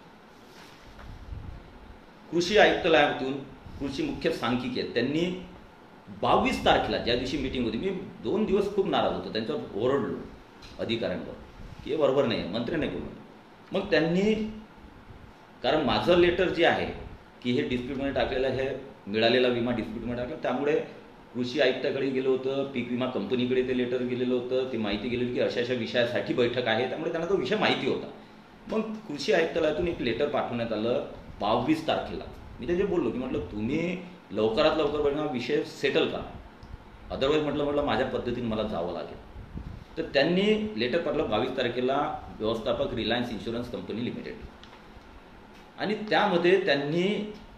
कृषी आयुक्तालयातून कृषी मुख्य सांख्यिकी आहेत त्यांनी बावीस तारखेला ज्या दिवशी मीटिंग होती, मी दोन दिवस खूप नाराज होतो, त्यांच्यावर ओरडलो अधिकाऱ्यांवर की हे बरोबर नाही आहे, मंत्री नाही बोलून. मग त्यांनी, कारण माझं लेटर जे आहे की हे डिस्प्यूटमध्ये टाकलेलं, हे मिळालेला विमा डिस्प्यूटमध्ये टाकला, त्यामुळे कृषी आयुक्ताकडे गेलं होतं, पीक विमा कंपनीकडे ते लेटर गेलेलं होतं, ती माहिती गेली की अशा अशा विषयासाठी बैठक आहे, त्यामुळे त्यांना तो विषय माहिती होता. मग कृषी आयुक्तालयातून एक लेटर पाठवण्यात आलं बावीस तारखेला. मी त्याचे बोललो की म्हटलं तुम्ही लवकरात लवकर बैठक विषय सेटल करा, अदरवाईज म्हटलं म्हटलं माझ्या पद्धतीने मला जावं लागेल. तर त्यांनी लेटर पाठवलं बावीस तारखेला, व्यवस्थापक रिलायन्स इन्शुरन्स कंपनी लिमिटेड, आणि त्यामध्ये त्यांनी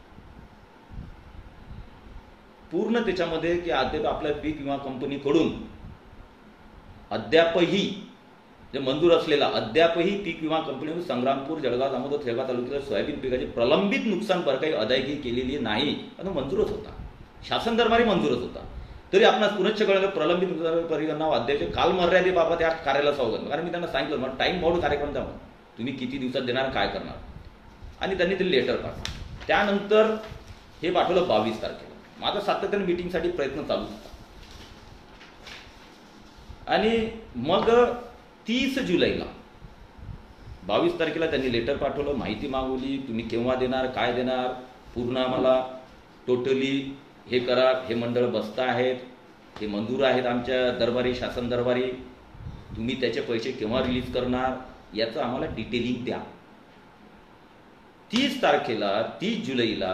पूर्ण त्याच्यामध्ये की अद्याप आपल्या पीक विमा कंपनीकडून अद्यापही जे मंजूर असलेला अद्यापही पीक विमा कंपनीकडून संग्रामपूर, जळगाव, दामोदर, शेगाव तालुक्यात सोयाबीन पिकाची प्रलंबित नुकसान भरपाई अदायगी केलेली नाही, आणि मंजूरच होता, शासन दरबारी मंजूरच होता. तरी आपणास पुनश्च कळलं प्रलंबित नुकसान परिगणना अध्यादेश कालमर्यादेबाबत या कार्याला स्वागत. कारण मी त्यांना सांगितलं मग टाईम बाउंड कार्यक्रम द्या, तुम्ही किती दिवसात देणार, काय करणार, आणि त्यांनी ते लेटर पाठवलं. त्यानंतर हे पाठवलं बावीस तारखेला. माझा सातत्याने मीटिंगसाठी प्रयत्न चालू होता. आणि मग तीस जुलैला बावीस तारखेला त्यांनी लेटर पाठवलं, माहिती मागवली, तुम्ही केव्हा देणार, काय देणार, पूर्ण आम्हाला टोटली हे करा, हे मंडळ बसता आहेत, हे मंजूर आहेत आमच्या दरबारी, शासन दरबारी, तुम्ही त्याचे पैसे केव्हा रिलीज करणार याचं आम्हाला डिटेलिंग द्या. तीस तारखेला तीस जुलैला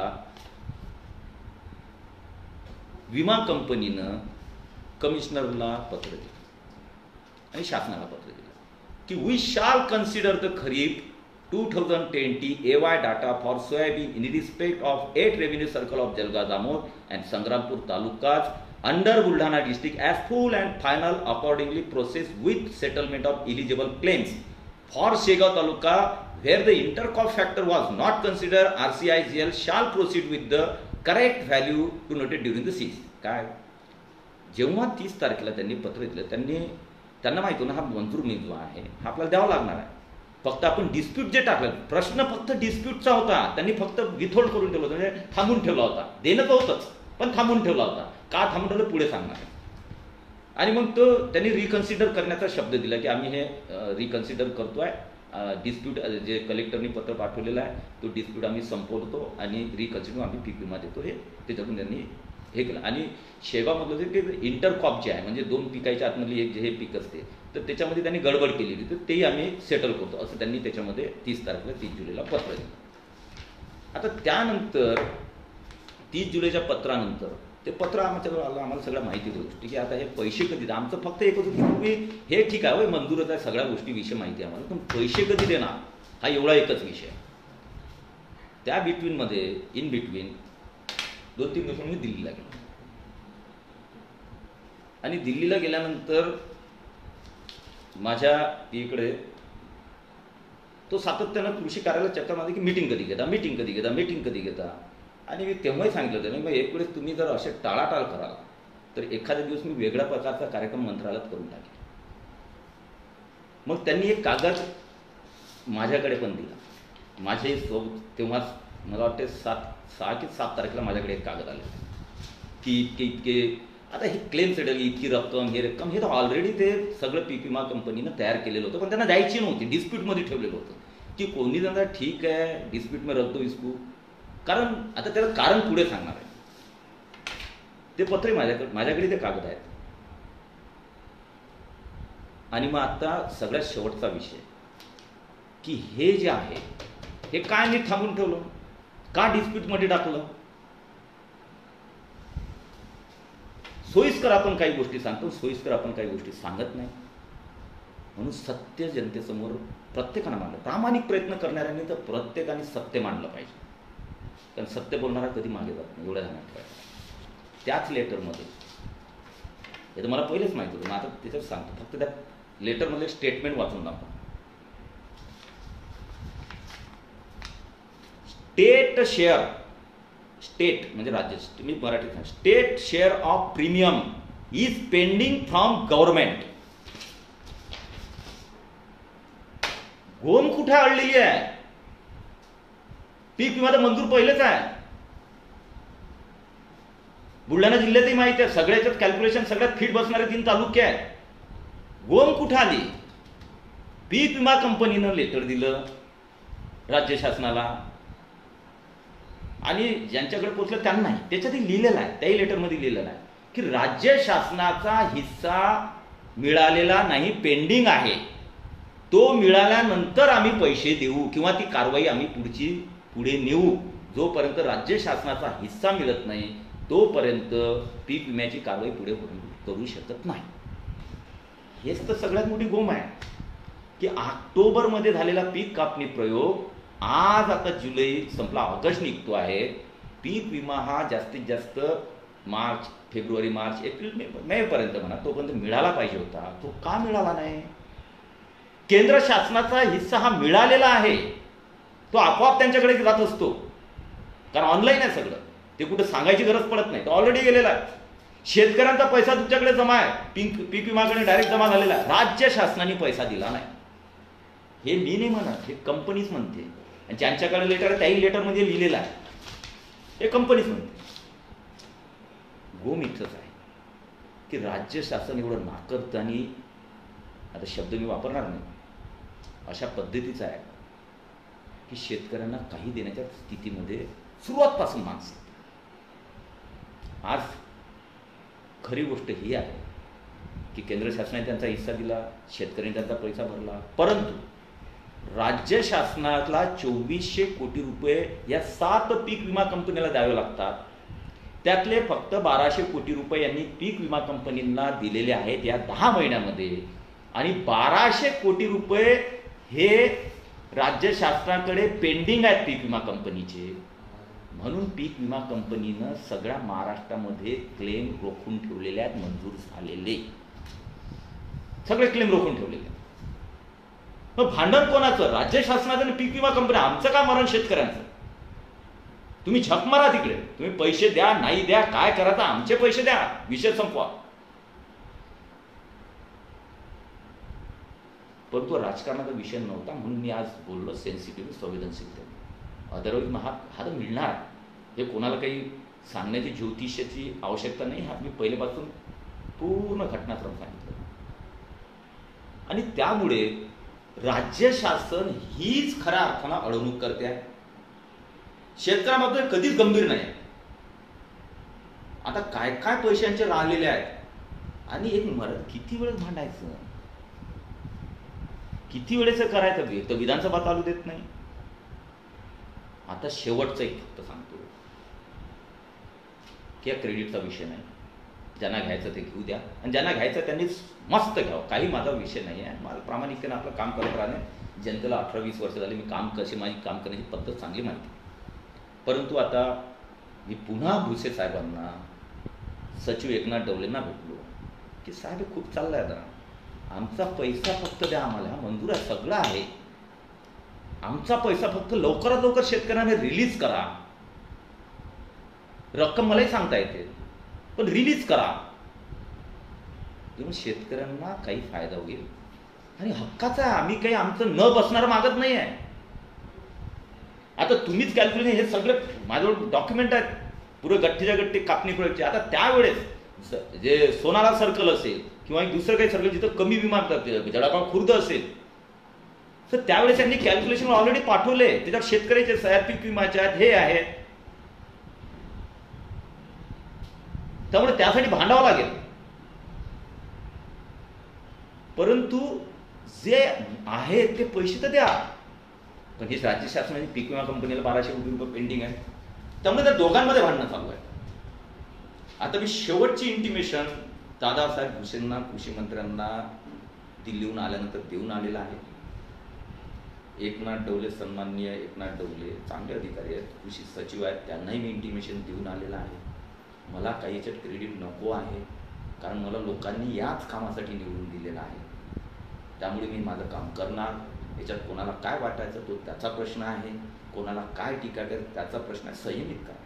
विमा कंपनीनं कमिशनरला पत्र दिलं आणि शासनाला पत्र दिलं की we shall consider the kharif two thousand twenty A Y data for soybean in respect of eight revenue circle of Jalgaon, Jamod and Sangrampur talukas under Buldhana district as full and final accordingly process with settlement of eligible claims for Shegaon taluka where the intercrop factor was not considered, R C I G L shall proceed with the correct value to noted during the season. काय जेव्हा तीस तारखेला त्यांनी पत्र दिलं, त्यांनी त्यांना माहिती होतं हा मंजूर निधी आहे, हा आपल्याला द्यावा लागणार आहे. फक्त आपण डिस्प्यूट जे टाकलं, प्रश्न फक्त डिस्प्यूटचा होता, त्यांनी फक्त विथहोल्ड करून ठेवलं होतं, म्हणजे थांबून ठेवला होता. देणं तर होतंच पण थांबून ठेवला होता. का थांबून ठेवलं पुढे सांगणार आहे. आणि मग तो त्यांनी रिकन्सिडर करण्याचा शब्द दिला की आम्ही हे रिकन्सिडर करतोय, डिस्प्यूट जे कलेक्टरनी पत्र पाठवलेलं आहे तो डिस्प्यूट आम्ही संपवतो आणि रिकन्सिडर आम्ही पीक विमा देतो, हे त्याच्यातून त्यांनी हे केलं. आणि शेगावमधलं जे की इंटरक्रॉप जे आहे, म्हणजे दोन पिकाच्या आतमधली एक जे हे पीक असते, तर त्याच्यामध्ये त्यांनी गडबड केलेली, तर तेही आम्ही सेटल करतो असं त्यांनी त्याच्यामध्ये तीस तारखेला तीस जुलैला पत्र दिलं. आता त्यानंतर तीस जुलैच्या पत्रानंतर ते पत्र आमच्याकडे आलं, आम्हाला सगळ्या माहिती गोष्टी की आता हे पैसे कधी द्या. आमचं फक्त एकच होतं की तुम्ही हे ठीक आहे, मंजूरच आहे, सगळ्या गोष्टीविषयी माहिती आहे आम्हाला, पण पैसे कधी देणार हा एवढा एकच विषय. त्या बिटवीनमध्ये इन बिटवीन दोन तीन दिवसांनी मी दिल्लीला गेलो. आणि दिल्लीला गेल्यानंतर माझ्या इकडे तो सातत्यानं कृषी कार्यालयात चक्कर मारली की मीटिंग कधी घेता मीटिंग कधी घेता मीटिंग कधी घेता. आणि मी तेव्हाही सांगितलं होतं, मग एक वेळेस तुम्ही जर असे टाळाटाळ कराल तर एखाद्या दिवस मी वेगळ्या प्रकारचा कार्यक्रम मंत्रालयात करून टाकेल. मग त्यांनी एक कागद माझ्याकडे पण दिला. माझे सोबत तेव्हा मला वाटते सात सहा की सात तारखेला माझ्याकडे एक कागद आले की इतके इतके आता हे क्लेम सेटल इतकी रक्कम हे रक्कम हे तर ऑलरेडी ते सगळं पीक विमा कंपनीनं तयार केलेलं होतं, पण त्यांना द्यायची नव्हती, डिस्प्यूटमध्ये ठेवलेलं होतं की कोणी जण ठीक आहे डिस्प्यूट में रख दो इसको. कारण आता त्याला कारण पुढे सांगणार आहे. ते पत्र माझ्याकडे माझ्याकडे ते कागद आहेत. आणि मग आता सगळ्यात शेवटचा विषय की हे जे आहे हे काय नीट थांबून ठेवलं, का डिस्प्यूटमध्ये टाकलं. सोयीस्कर आपण काही गोष्टी सांगतो, सोयीस्कर आपण काही गोष्टी सांगत नाही. म्हणून सत्य जनतेसमोर प्रत्येकानं मांडलं. प्रामाणिक प्रयत्न करणाऱ्यांनी तर प्रत्येकाने सत्य मांडलं पाहिजे, कारण सत्य बोलणारा कधी मागे जात नाही, एवढ्या ध्यानात ठेवायचं. त्याच लेटरमध्ये हे तर मला पहिलेच माहिती होतं, मग आता त्याच्यात सांगतो. फक्त त्या लेटरमध्ये स्टेटमेंट वाचून दाखवा. स्टेट शेअर, स्टेट म्हणजे राज्य, मी मराठीत state share of premium is pending from government. गोम कुठे अडलेली आहे. पीक विमा तर मंजूर पहिलेच आहे. बुलढाणा जिल्ह्यातही माहिती आहे, सगळ्याच्यात कॅल्क्युलेशन सगळ्यात फिट बसणारे तीन तालुके आहेत. गोम कुठे आली. पीक विमा कंपनीनं लेटर दिलं राज्य शासनाला आणि ज्यांच्याकडे पोहोचलं त्यांना नाही. त्याच्यातही लिहिलेलं आहे, त्याही लेटरमध्ये लिहिलेलं आहे की राज्य शासनाचा हिस्सा मिळालेला नाही, पेंडिंग आहे. तो मिळाल्यानंतर आम्ही पैसे देऊ किंवा ती कारवाई आम्ही पुढची पुढे नेऊ. जोपर्यंत राज्य शासनाचा हिस्सा मिळत नाही तोपर्यंत पीक विम्याची कारवाई पुढे करू शकत नाही. हेच तर सगळ्यात मोठी गोम आहे की ऑक्टोबरमध्ये झालेला पीक कापणी प्रयोग आज आता जुलै संपला, ऑगस्ट निघतो आहे. पीक विमा हा जास्तीत जास्त मार्च फेब्रुवारी मार्च एप्रिल मे मे पर्यंत म्हणा तोपर्यंत मिळाला पाहिजे होता. तो का मिळाला नाही. केंद्र शासनाचा हिस्सा हा मिळालेला आहे, तो आपोआप त्यांच्याकडे जात असतो, कारण ऑनलाईन आहे सगळं. ते कुठं सांगायची गरज पडत नाही, तो ऑलरेडी गेलेला आहे. शेतकऱ्यांचा पैसा तुमच्याकडे जमा आहे, पीक पीक विमाकडे डायरेक्ट जमा झालेला आहे. राज्य शासनाने पैसा दिला नाही. हे मी नाही म्हणत, हे कंपनीच म्हणते. आणि ज्यांच्याकडे लेटर आहे त्याही लेटरमध्ये लिहिलेलं आहे, हे कंपनीच म्हणते. गोम इथंच आहे की राज्य शासन एवढं नाकारतं आणि आता शब्द मी वापरणार नाही, अशा पद्धतीचा आहे की शेतकऱ्यांना काही देण्याच्या स्थितीमध्ये सुरुवातपासून माणसं. आज खरी गोष्ट ही आहे की केंद्र शासनाने त्यांचा हिस्सा दिला, शेतकऱ्यांनी त्यांचा पैसा भरला, परंतु राज्य शासनाला चोवीसशे कोटी रुपये या सात पीक विमा कंपनीला द्यावे लागतात. त्यातले फक्त बाराशे कोटी रुपये यांनी पीक विमा कंपनींना दिलेले आहेत या दहा महिन्यामध्ये. आणि बाराशे कोटी रुपये हे राज्य शासनाकडे पेंडिंग आहेत पीक विमा कंपनीचे. म्हणून पीक विमा कंपनीनं सगळ्या महाराष्ट्रामध्ये क्लेम रोखून ठेवलेले आहेत, मंजूर झालेले सगळे क्लेम रोखून ठेवलेले. मग भांडण कोणाचं. राज्य शासनाचं आणि पीक विमा कंपनी. आमचं काय मरण शेतकऱ्यांचं. तुम्ही झक मारा तिकडे, तुम्ही पैसे द्या नाही द्या काय करायचं, आमचे पैसे द्या, विषय संपवा. परंतु राजकारणाचा विषय नव्हता म्हणून मी आज बोललो सेन्सिटिव्ह संवेदनशीलते. अदरवाईज हा हा तर मिळणार, हे कोणाला काही सांगण्याची ज्योतिषाची आवश्यकता नाही. हा मी पहिल्यापासून पूर्ण घटनाक्रम सांगितलं. आणि त्यामुळे राज्य शासन हीच खऱ्या अर्थानं अडवणूक करते आहे. शेतकऱ्यांबाबत कधीच गंभीर नाही. आता काय काय पैशांचे राहिलेले आहेत आणि एक मरत किती वेळेस भांडायचं, किती वेळेस करायचं. तर विधानसभा चालू देत नाही. आता शेवटचं एक फक्त सांगतो की या क्रेडिटचा विषय नाही. ज्यांना घ्यायचं ते घेऊ द्या आणि ज्यांना घ्यायचं त्यांनी मस्त घ्यावं, काही माझा विषय नाही आहे. मला प्रामाणिकतेने आपलं काम करत राहणे. जनतेला अठरा वीस वर्ष झाली, मी काम कशी माझी काम करण्याची पद्धत चांगली माहिती. परंतु आता मी पुन्हा भुसे साहेबांना, सचिव एकनाथ डवलेंना भेटलो की साहेब खूप चाललंय आता, आमचा पैसा फक्त द्या आम्हाला, मंजूर आहे सगळं आहे, आमचा पैसा फक्त लवकरात लवकर शेतकऱ्यांना रिलीज करा. रक्कम मलाही सांगता येते, पण रिलीज करा, जेव्हा शेतकऱ्यांना काही फायदा होईल. आणि हक्काचा आहे, आम्ही काही आमचं न बसणार मागत नाही आहे. आता तुम्हीच कॅल्क्युलेशन, हे सगळे माझ्याजवळ डॉक्युमेंट आहेत पुरे गठ्ठीच्या गठ्ठी कापणी प्रोजेक्टचे. आता त्यावेळेस जे सोनाला सर्कल असेल किंवा एक दुसरं काही सर्कल जिथं कमी विमा जळगाव खुर्द असेल, तर त्यावेळेस त्यांनी कॅल्क्युलेशन ऑलरेडी पाठवले. त्याच्यात शेतकऱ्याचे सहाय्यक पीक विमाचे आहेत, हे आहेत. त्यामुळे त्यासाठी भांडावं लागेल. परंतु जे आहे ते पैसे तर द्या. पण हे राज्य शासनाने पीक विमा कंपनीला बाराशे कोटी रुपये पेंडिंग आहे. त्यामुळे त्या दोघांमध्ये भांडणं चालू आहे. आता मी शेवटची इंटिमेशन दादासाहेब भुसेंना, कृषी मंत्र्यांना दिल्लीहून आल्यानंतर देऊन आलेला आहे. एकनाथ डवले, सन्माननीय एकनाथ डवले चांगले अधिकारी आहेत, कृषी सचिव आहेत, त्यांनाही मी इंटिमेशन देऊन आलेलं आहे. मला काही याच्यात क्रेडिट नको आहे, कारण मला लोकांनी याच कामासाठी निवडून दिलेलं आहे. त्यामुळे मी माझं काम करणार. याच्यात कोणाला काय वाटायचं तो त्याचा प्रश्न आहे, कोणाला काय टीका करेल त्याचा प्रश्न आहे. संयमित करा,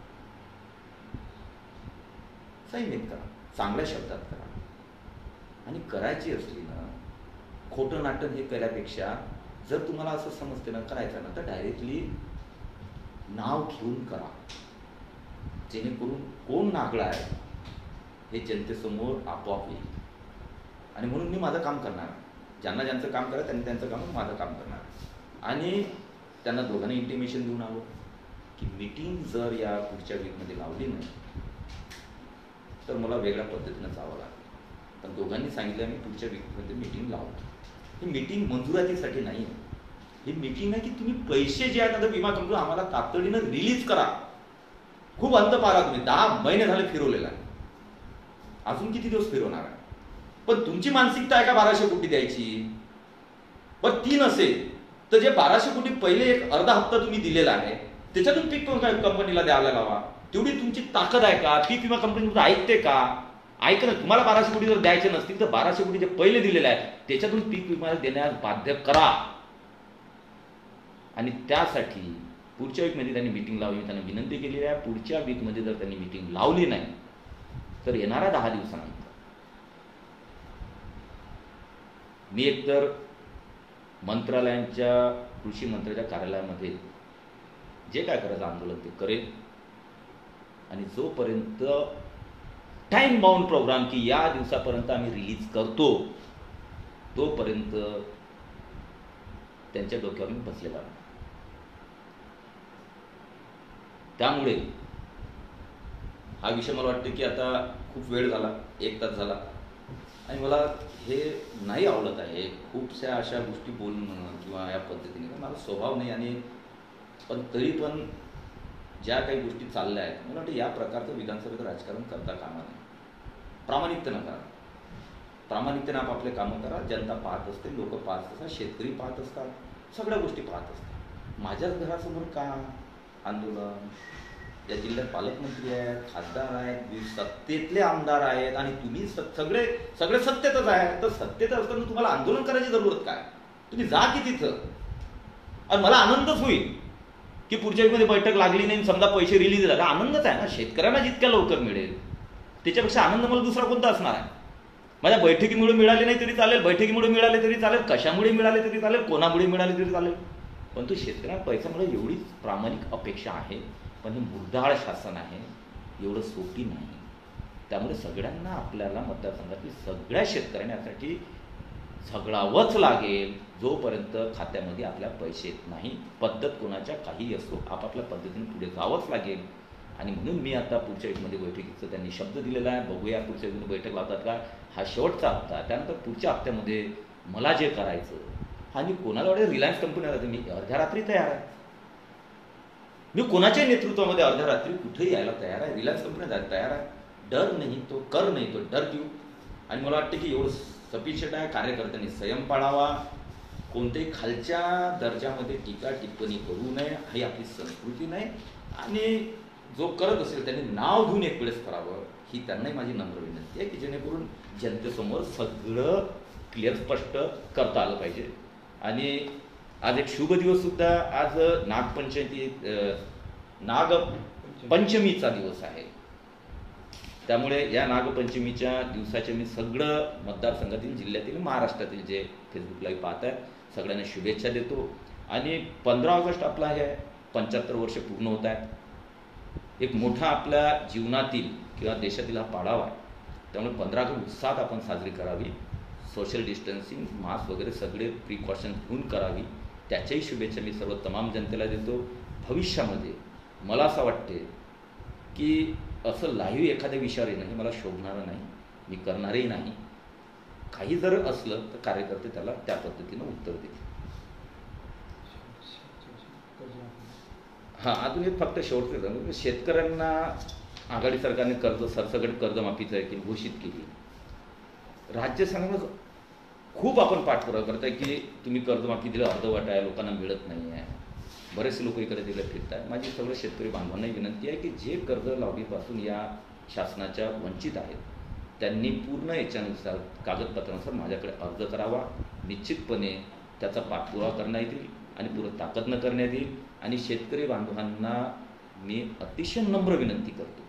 संयमित करा, चांगल्या शब्दात करा. आणि करायची असली ना खोटं नाटक हे केल्यापेक्षा, जर तुम्हाला असं समजते ना करायचं ना, तर डायरेक्टली नाव घेऊन करा, जेणेकरून कोण नागळा आहे हे जनतेसमोर आपोआप येईल. आणि म्हणून मी माझं काम करणार. ज्यांना ज्यांचं काम करा त्यांनी त्यांचं काम, माझं काम करणार. आणि त्यांना दोघांना इंटिमेशन देऊन आलो की मीटिंग जर या पुढच्या वीकमध्ये लावली नाही तर मला वेगळ्या पद्धतीनं जावं लागेल. पण दोघांनी सांगितलं मी पुढच्या वीकमध्ये मीटिंग लावतो. ही मीटिंग मंजुरातीसाठी नाही आहे, ही मीटिंग आहे की तुम्ही पैसे जे आहेत आता विमा कंपनी आम्हाला तातडीनं रिलीज करा. खूप अंत पाहिला तुम्ही, दहा महिने झाले फिरवलेला आहे, अजून किती दिवस फिरवणार आहे. पण तुमची मानसिकता आहे का बाराशे कोटी द्यायची? पण ती नसेल तर जे बाराशे कोटी पहिले एक अर्धा हप्ता तुम्ही दिलेला आहे त्याच्यातून पीक कंपनीला द्यायला लावा. तेवढी तुमची ताकद आहे का? पीक विमा कंपनी ऐकते का? ऐक ना, तुम्हाला बाराशे कोटी जर द्यायचे नसतील तर बाराशे कोटी जे पहिले दिलेले आहे त्याच्यातून पीक विमा देण्यास बाध्य करा. आणि त्यासाठी पुढच्या वीकमध्ये त्यांनी मीटिंग लावली, त्यांना विनंती केलेली आहे. पुढच्या वीकमध्ये जर त्यांनी मीटिंग लावली नाही तर येणाऱ्या दहा दिवसानंतर मी एकतर मंत्रालयांच्या कृषी मंत्र्याच्या कार्यालयामध्ये जे काय करायचं आंदोलन ते करेल. आणि जोपर्यंत टाइम बाउंड प्रोग्राम की या दिवसापर्यंत आम्ही रिलीज करतो तोपर्यंत त्यांच्या डोक्यावर मी बसलेला नाही. त्यामुळे हा विषय मला वाटतं की आता खूप वेळ झाला, एक तास झाला, आणि मला हे नाही आवडत आहे खूपशा अशा गोष्टी बोलणं किंवा या पद्धतीने. मला स्वभाव नाही. आणि पण तरी पण ज्या काही गोष्टी चालल्या आहेत मला वाटतं या प्रकारचं विधानसभेत राजकारण करता कामा नये. प्रामाणिकतेनं करा, प्रामाणिकतेनं आपापले कामं करा. जनता पाहत असते, लोक पाहत असतात, शेतकरी पाहत असतात, सगळ्या गोष्टी पाहत असतात. माझ्याच घरासमोर का आंदोलन? या जिल्ह्यात पालकमंत्री आहेत, खासदार आहेत, सत्तेतले आमदार आहेत, आणि तुम्ही सगळे सगळे सत्तेतच आहेत. तर सत्तेत असताना तुम्हाला आंदोलन करायची जरूरत काय? तुम्ही जा की तिथं. आणि मला आनंदच होईल की पुढच्या वीकमध्ये बैठक लागली नाही, समजा पैसे रिलीज झाले, आनंदच आहे ना. शेतकऱ्यांना जितक्या लवकर मिळेल त्याच्यापेक्षा आनंद मला दुसरा कोणता असणार आहे? माझ्या बैठकीमुळे मिळाले नाही तरी चालेल, बैठकीमुळे मिळाले तरी चालेल, कशामुळे मिळाले तरी चालेल, कोणामुळे मिळाले तरी चालेल. पण तो शेतकऱ्यांना पैसा मिळेल एवढीच प्रामाणिक अपेक्षा आहे. पण हे मुर्दाळ शासन आहे, एवढं सोपी नाही. त्यामुळे सगळ्यांना आपल्याला मतदारसंघातील सगळ्या शेतकऱ्यांना यासाठी झगडावंच लागेल जोपर्यंत खात्यामध्ये आपल्या पैसे येत नाही. पद्धत कोणाच्या काही असो, आपापल्या पद्धतीने पुढे जावंच लागेल. आणि म्हणून मी आता पुढच्या वीकमध्ये बैठकीचं त्यांनी शब्द दिलेला आहे. बघूया पुढच्या वीकमध्ये बैठक लावतात का. हा शेवटचा हप्ता, त्यानंतर पुढच्या हप्त्यामध्ये मला जे करायचं. आणि कोणाला वाटेल रिलायन्स कंपनीला मी अर्ध्या रात्री तयार आहे. मी कोणाच्या नेतृत्वामध्ये अर्ध्या रात्री कुठेही यायला तयार आहे. रिलायन्स कंपनी जायला तयार आहे. डर नाही तो कर, नाही तो डर देऊ. आणि मला वाटतं की एवढं सफिशियंट आहे. कार्यकर्त्यांनी संयम पाळावा, कोणत्याही खालच्या दर्जामध्ये टीका टिप्पणी करू नये, ही आपली संस्कृती नाही. आणि जो करत असेल त्यांनी नाव घेऊन एक वेळेस करावं, ही त्यांनाही माझी नम्र विनंती आहे की जेणेकरून जनतेसमोर सगळं क्लिअर स्पष्ट करता आलं पाहिजे. आणि आज एक शुभ दिवस सुद्धा, आज नागपंचमी नाग पंचमीचा दिवस आहे. त्यामुळे या नागपंचमीच्या दिवसाचे मी सगळं मतदारसंघातील, जिल्ह्यातील, महाराष्ट्रातील जे फेसबुक लाईव्ह पाहत आहेत सगळ्यांना शुभेच्छा देतो. आणि पंधरा ऑगस्ट आपला हे पंच्याहत्तर वर्ष पूर्ण होत आहेत. एक मोठा आपल्या जीवनातील किंवा देशातील हा पाडावा आहे. त्यामुळे पंधरा ऑगस्ट उत्साहात आपण साजरी करावी. सोशल डिस्टन्सिंग, मास्क वगैरे सगळे प्रिकॉशन घेऊन करावी. त्याच्याही शुभेच्छा मी सर्व तमाम जनतेला देतो. भविष्यामध्ये मला असं वाटते की असं लाईव्ह एखाद्या विषयावर येणं हे मला शोभणारं नाही, मी करणारही नाही. काही जर असलं तर कार्यकर्ते त्याला त्या पद्धतीनं उत्तर देतील. हां, अजून एक फक्त शेवटचं सांगू, शेतकऱ्यांना आघाडी सरकारने कर्ज सरसकट कर्जमाफीचं आहे की घोषित केली. राज्य सरकारनं खूप आपण पाठपुरावा करत आहे की तुम्ही कर्जमाफी दिलं, अर्धवट आहे, लोकांना मिळत नाही आहे. बरेचसे लोक इकडे तिकडे फिरत आहेत. माझी सगळं शेतकरी बांधवांनाही विनंती आहे की जे कर्ज लावणीपासून या शासनाच्या वंचित आहेत त्यांनी पूर्ण याच्यानुसार कागदपत्रानुसार माझ्याकडे अर्ज करावा. निश्चितपणे त्याचा पाठपुरावा करण्यात येईल आणि पूर्ण ताकदनं करण्यात येईल. आणि शेतकरी बांधवांना मी अतिशय नम्र विनंती करतो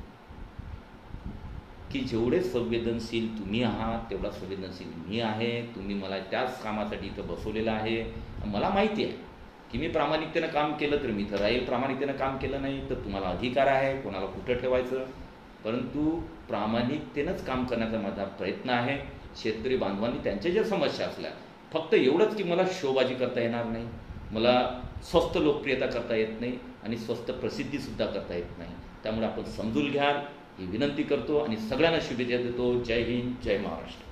की जेवढे संवेदनशील तुम्ही आहात तेवढा संवेदनशील मी आहे. तुम्ही मला त्याच कामासाठी इथं बसवलेलं आहे. मला माहिती आहे की मी प्रामाणिकतेनं काम केलं तर मी इथं राहील, प्रामाणिकतेनं काम केलं नाही तर तुम्हाला अधिकार आहे कोणाला कुठं ठेवायचं. परंतु प्रामाणिकतेनंच काम करण्याचा माझा प्रयत्न आहे. शेतकरी बांधवांनी त्यांच्या ज्या समस्या असल्या, फक्त एवढंच की मला शोबाजी करता येणार नाही, मला स्वस्त लोकप्रियता करता येत नाही आणि स्वस्त प्रसिद्धीसुद्धा करता येत नाही. त्यामुळे आपण समजून घ्याल ही विनंती करतो आणि सगळ्यांना शुभेच्छा देतो. जय हिंद, जय महाराष्ट्र.